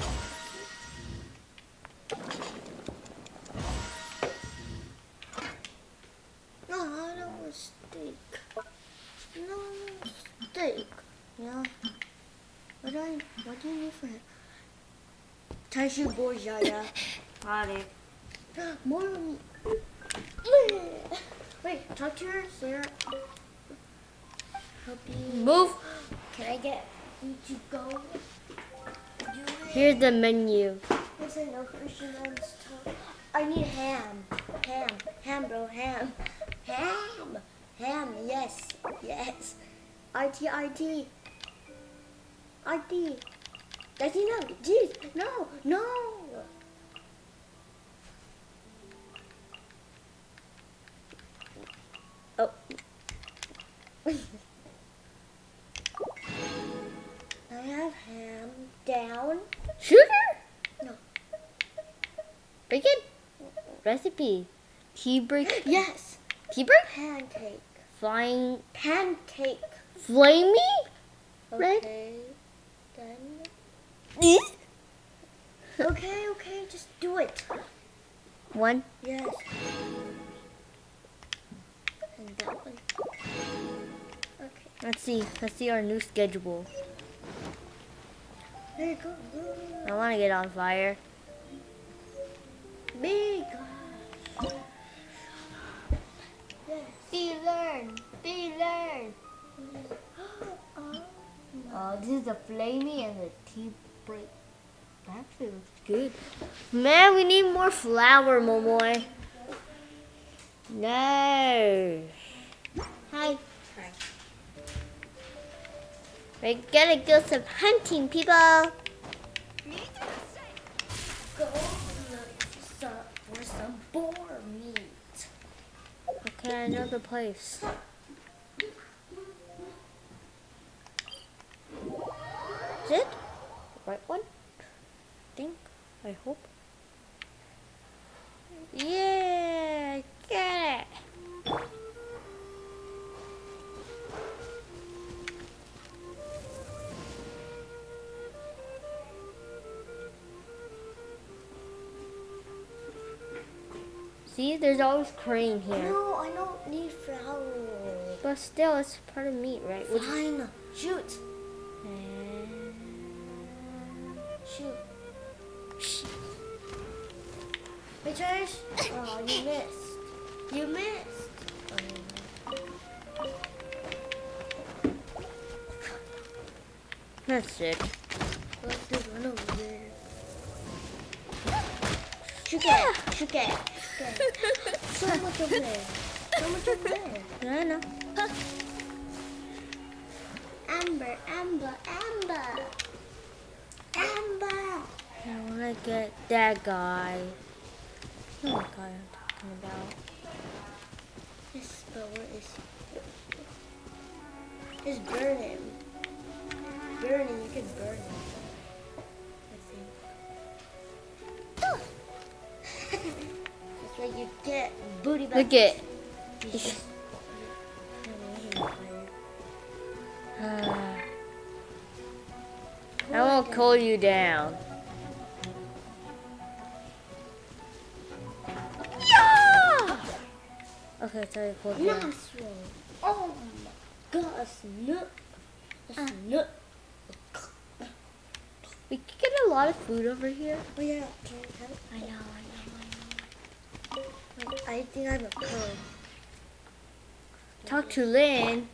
[SPEAKER 3] No, I don't want steak. No steak.
[SPEAKER 1] Yeah.
[SPEAKER 3] What do you need for him?
[SPEAKER 1] Taishu Borjaya. Got it.
[SPEAKER 3] More meat. Wait, talk to her, Sarah. Help you.
[SPEAKER 1] Move.
[SPEAKER 3] Can I get you to go? Do it.
[SPEAKER 1] Here's the menu.
[SPEAKER 3] Yes, I know Christian wants to. I need ham. Ham, bro, ham. Ham, yes. IT. Does he know? Jeez, no.
[SPEAKER 1] Oh.
[SPEAKER 3] I have ham down.
[SPEAKER 1] Sugar?
[SPEAKER 3] No.
[SPEAKER 1] Bacon? Recipe. Tea break?
[SPEAKER 3] Yes.
[SPEAKER 1] Tea break?
[SPEAKER 3] Pancake.
[SPEAKER 1] Flying.
[SPEAKER 3] Pancake.
[SPEAKER 1] Flamey? Red?
[SPEAKER 3] Okay. Then.
[SPEAKER 1] Eh?
[SPEAKER 3] Okay, just do it.
[SPEAKER 1] One.
[SPEAKER 3] Yes. And that one. Okay.
[SPEAKER 1] Let's see our new schedule.
[SPEAKER 3] There you go.
[SPEAKER 1] I want to get on fire.
[SPEAKER 3] Big. Yes.
[SPEAKER 1] Be learn. Oh, this is the flamey and the tea break. That actually looks good. Man, we need more flour, Momoy. No. Hi. We're gonna go some hunting, people.
[SPEAKER 3] Go for some boar meat.
[SPEAKER 1] Okay, I know the place. Is it the right one? I hope. Yeah, get it. See, there's always crane here.
[SPEAKER 3] No, I don't need flour.
[SPEAKER 1] But still, it's part of meat, right? Which-
[SPEAKER 3] Fine. Shoot.
[SPEAKER 1] Hey, Trish. Oh, you missed. You missed. That's it. Let's just run over there. Shoot it. Shoot it. So much over there. So much over there. Yeah, I know. Amber, Amber, Amber. Amber. I want to get that guy. Oh my god, I'm talking about. Yes, but where is he? Just burn him. Burn him, you can burn him. I think. It's like you get booty back. Look it. I won't cool you down. Okay, sorry, cool down. Nice one. Oh my god, a snook. A snook. We could get a lot of food over here. Oh yeah, can I have it? I know. Like, I think I'm a pro. Talk to Lynn.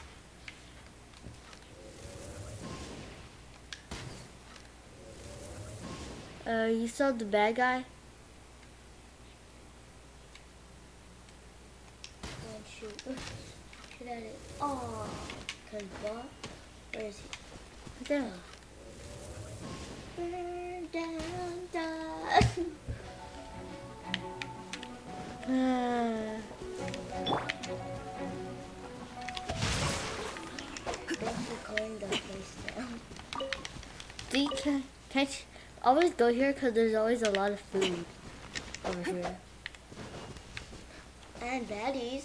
[SPEAKER 1] You saw the bad guy? Oh, shoot. Shoot at it. Oh, cause what? Where is he? There. Burn down, down. Can't you always go here because there's always a lot of food over here. And baddies.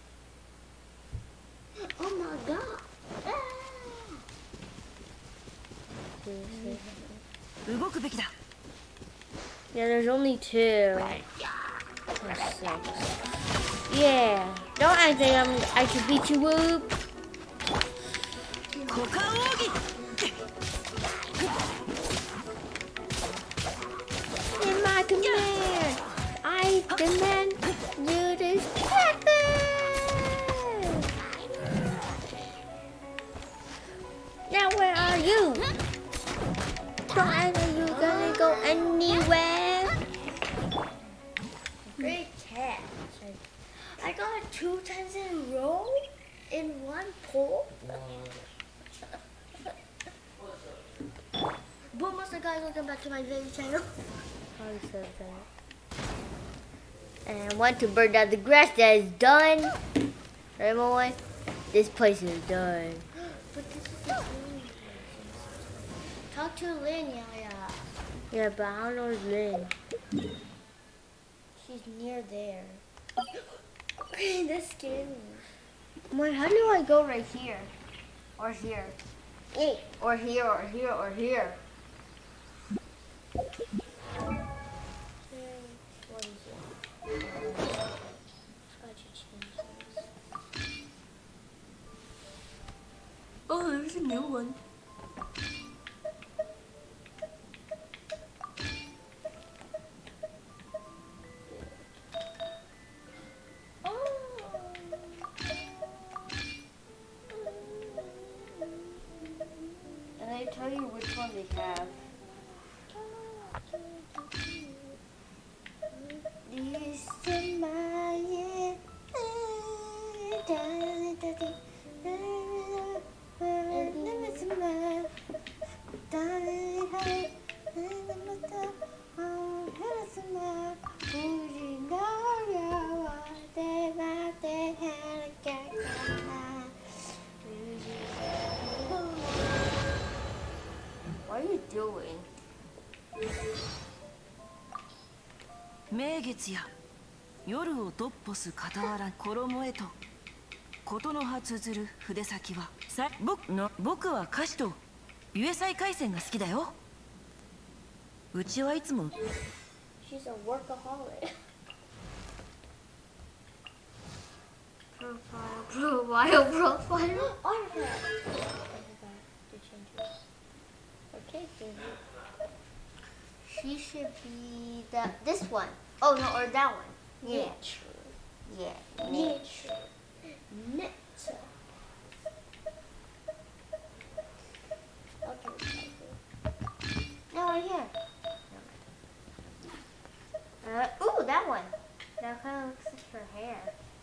[SPEAKER 1] Oh my god. Yeah, there's only 2. That's 6. Yeah. Don't act like I can beat you, Whoop. In my command, I demand you to stop it. Now where are you? Don't act like you're gonna go anywhere. Great catch. I got it 2 times in a row in one pull. Boommaster guys, welcome back to my video channel. And I want to burn down the grass that is done. Right, boy? This place is done. But this is the talk to Lynn, yeah. Yeah, but I don't know where's Lynn. She's near there. That scared me. Wait, how do I go right here? Or here? Or here, or here, or here. What is it? Oh, there's a new one. And they tell you which one they have. What are you doing?
[SPEAKER 5] 名月や夜をドッポす傍ら衣へとことの葉綴る筆先は僕は歌詞とゆえさい回線が好きだよ。うちはいつも
[SPEAKER 1] She's a workaholic. Profile. Okay, she should be this one. Oh no, or that one. Yeah. Yeah.
[SPEAKER 3] Nature. Nature. Okay.
[SPEAKER 1] No, right here. Ooh, that one. That kind of looks like her hair.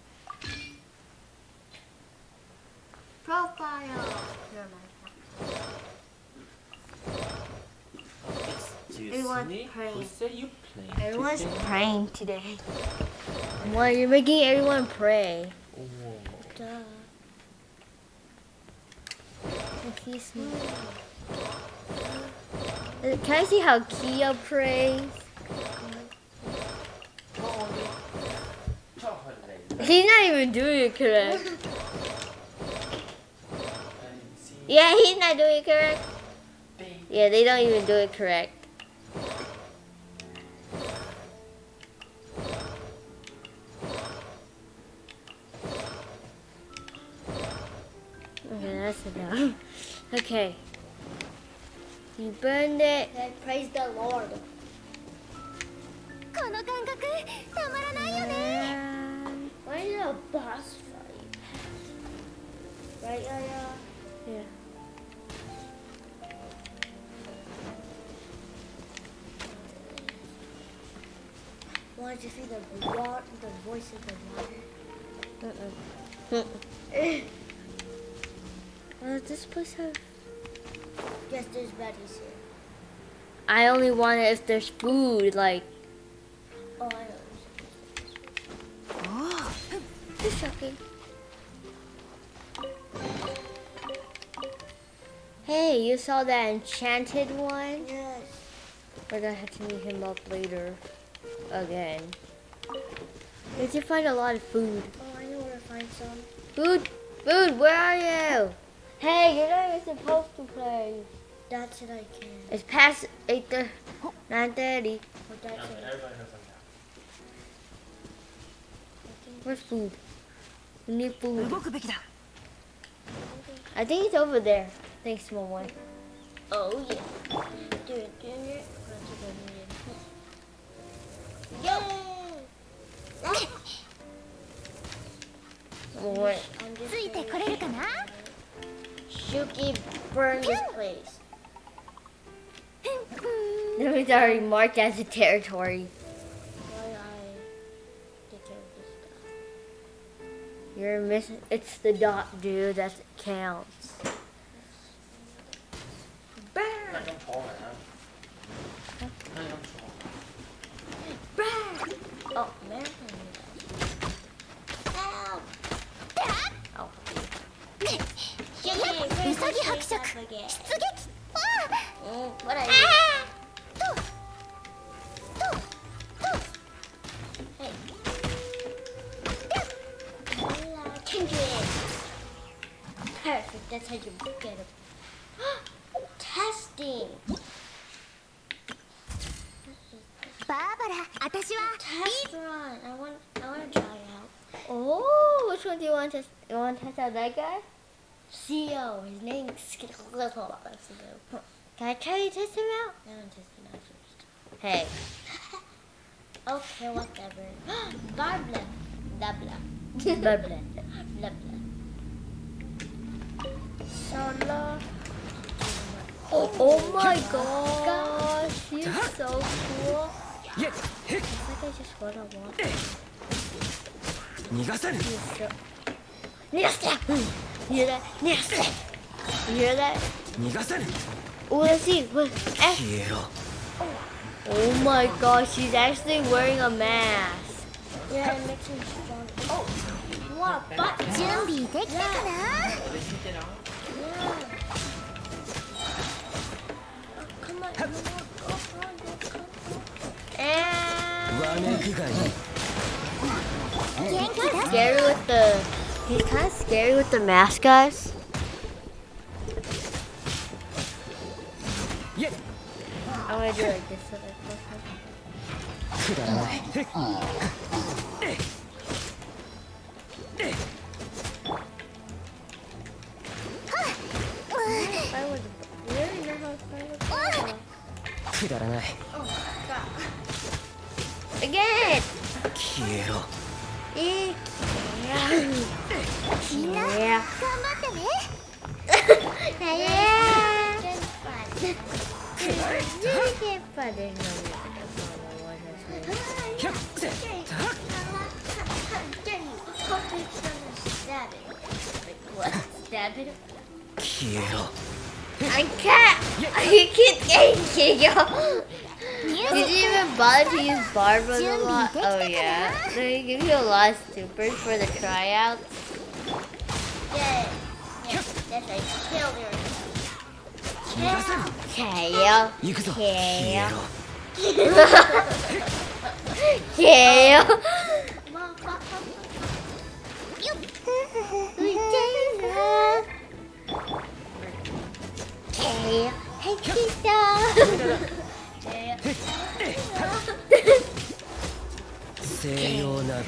[SPEAKER 1] Profile. Never mind. Everyone's praying. Everyone's praying today. Why you're making everyone pray? Duh. Can I see how Kia prays? He's not even doing it correct. Yeah, he's not doing it correct. Yeah, they don't even do it correct. Okay, that's enough. Okay. You burned it.
[SPEAKER 3] Then praise the Lord. この感覚たまらないよね。
[SPEAKER 1] Why is it a boss fight? Right, yeah. Want to see the voice of the water? Does this place have?
[SPEAKER 3] Yes, there's baddies here.
[SPEAKER 1] I only want it if there's food, like.
[SPEAKER 3] Oh, I know.
[SPEAKER 1] It's shocking. Hey, you saw that enchanted one?
[SPEAKER 3] Yes.
[SPEAKER 1] We're gonna have to meet him up later. Again. We did find a lot of food.
[SPEAKER 3] Oh, I know where to find some.
[SPEAKER 1] Food! Food, where are you? Hey, you're not even supposed to play.
[SPEAKER 3] That's it, I can.
[SPEAKER 1] It's past 9:30.
[SPEAKER 3] But that's it.
[SPEAKER 1] Where's food? We need food.
[SPEAKER 5] 動くべきだ。
[SPEAKER 1] I think it's over there. Thanks, small one.
[SPEAKER 3] Oh, yeah. Do it. Yay!
[SPEAKER 1] What?
[SPEAKER 3] I'm just
[SPEAKER 9] ついてこれるかな？
[SPEAKER 1] Shuki burned this place. That was already marked as a territory.
[SPEAKER 3] Why I take care of this stuff.
[SPEAKER 1] You're missing. It's the dot, dude. That counts. Burn! Burn! Oh, man.
[SPEAKER 3] Help!
[SPEAKER 1] Oh.
[SPEAKER 9] ウサギ伯爵出撃。
[SPEAKER 3] What are you? Hey. Kindred. Perfect. That's how you get it. Testing.
[SPEAKER 9] バーバラ、私は
[SPEAKER 3] Test run. I want to try out.
[SPEAKER 1] Oh, which one do you want to test? You want to test out that guy?
[SPEAKER 3] CEO. His name is.
[SPEAKER 1] Can I try to test him out?
[SPEAKER 3] I want to test him out first.
[SPEAKER 1] Hey.
[SPEAKER 3] Okay, whatever. Blah blah. Blah blah.
[SPEAKER 1] Blah, blah.
[SPEAKER 3] Blah blah.
[SPEAKER 1] Solo. Oh my gosh. He's so cool. It's like I just want to watch.
[SPEAKER 8] 逃がさぬ。
[SPEAKER 1] He's so... Nasty! You hear that? Nasty! You hear that?
[SPEAKER 8] 逃がさぬ。
[SPEAKER 1] Oh, let's see. What?
[SPEAKER 8] 消えろ。
[SPEAKER 1] Oh my gosh, she's actually wearing a mask.
[SPEAKER 3] Yeah, it makes him strong. Oh, what? But
[SPEAKER 9] 準備できたかな？
[SPEAKER 3] come on, come on, go on.
[SPEAKER 1] And
[SPEAKER 8] わめくがいい。
[SPEAKER 9] 元気だ？
[SPEAKER 1] scary with the... He's kind of scary with the mask, guys.
[SPEAKER 8] イエイ。
[SPEAKER 1] I'm gonna do it like this so that
[SPEAKER 8] くだらない。 くだらない。
[SPEAKER 1] Again!
[SPEAKER 7] 消えろ
[SPEAKER 1] Yeah.
[SPEAKER 9] 頑張ってね
[SPEAKER 1] Yeah. Get fun. There's no Stab it.
[SPEAKER 7] 消えろ
[SPEAKER 1] I can't. I keep getting y'all. Did you even bother to use Barbara a lot? Oh yeah. They give you a lot of supers for the tryouts. Yeah. Yeah. That's right. Kill her. KO.
[SPEAKER 7] 行くぞ
[SPEAKER 1] KO.
[SPEAKER 7] 消えろ
[SPEAKER 1] KO. KO. Hey, Kita.
[SPEAKER 7] 西洋鍋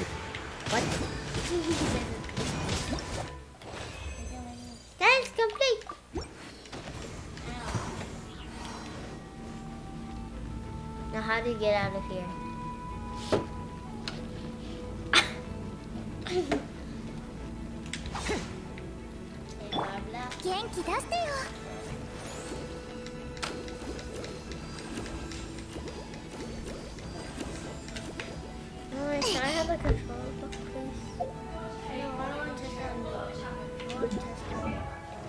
[SPEAKER 1] That's complete. Now how do you get out of here?
[SPEAKER 9] 元気出してよ
[SPEAKER 1] Oh, can I have a controller book, please? No, I don't want to test that. I want to test that.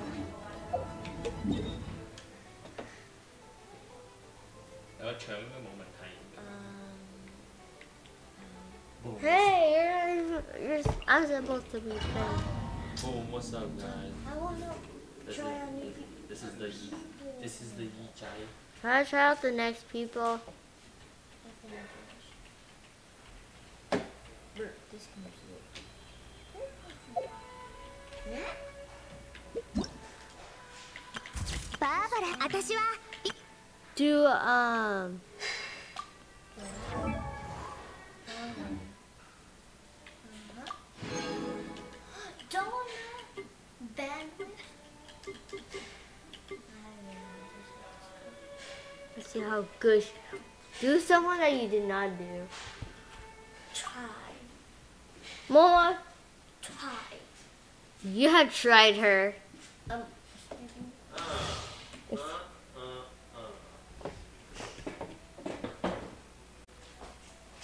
[SPEAKER 1] Hey, I'm supposed to be playing.
[SPEAKER 10] Boom, what's up guys?
[SPEAKER 1] I want to try on you.
[SPEAKER 10] This is the Yi Chai.
[SPEAKER 1] Can I try out the next people? This
[SPEAKER 9] Barbara 私は
[SPEAKER 1] Do let's see how good. Do someone that you did not do.
[SPEAKER 9] try
[SPEAKER 1] More.
[SPEAKER 9] try
[SPEAKER 1] You have tried her.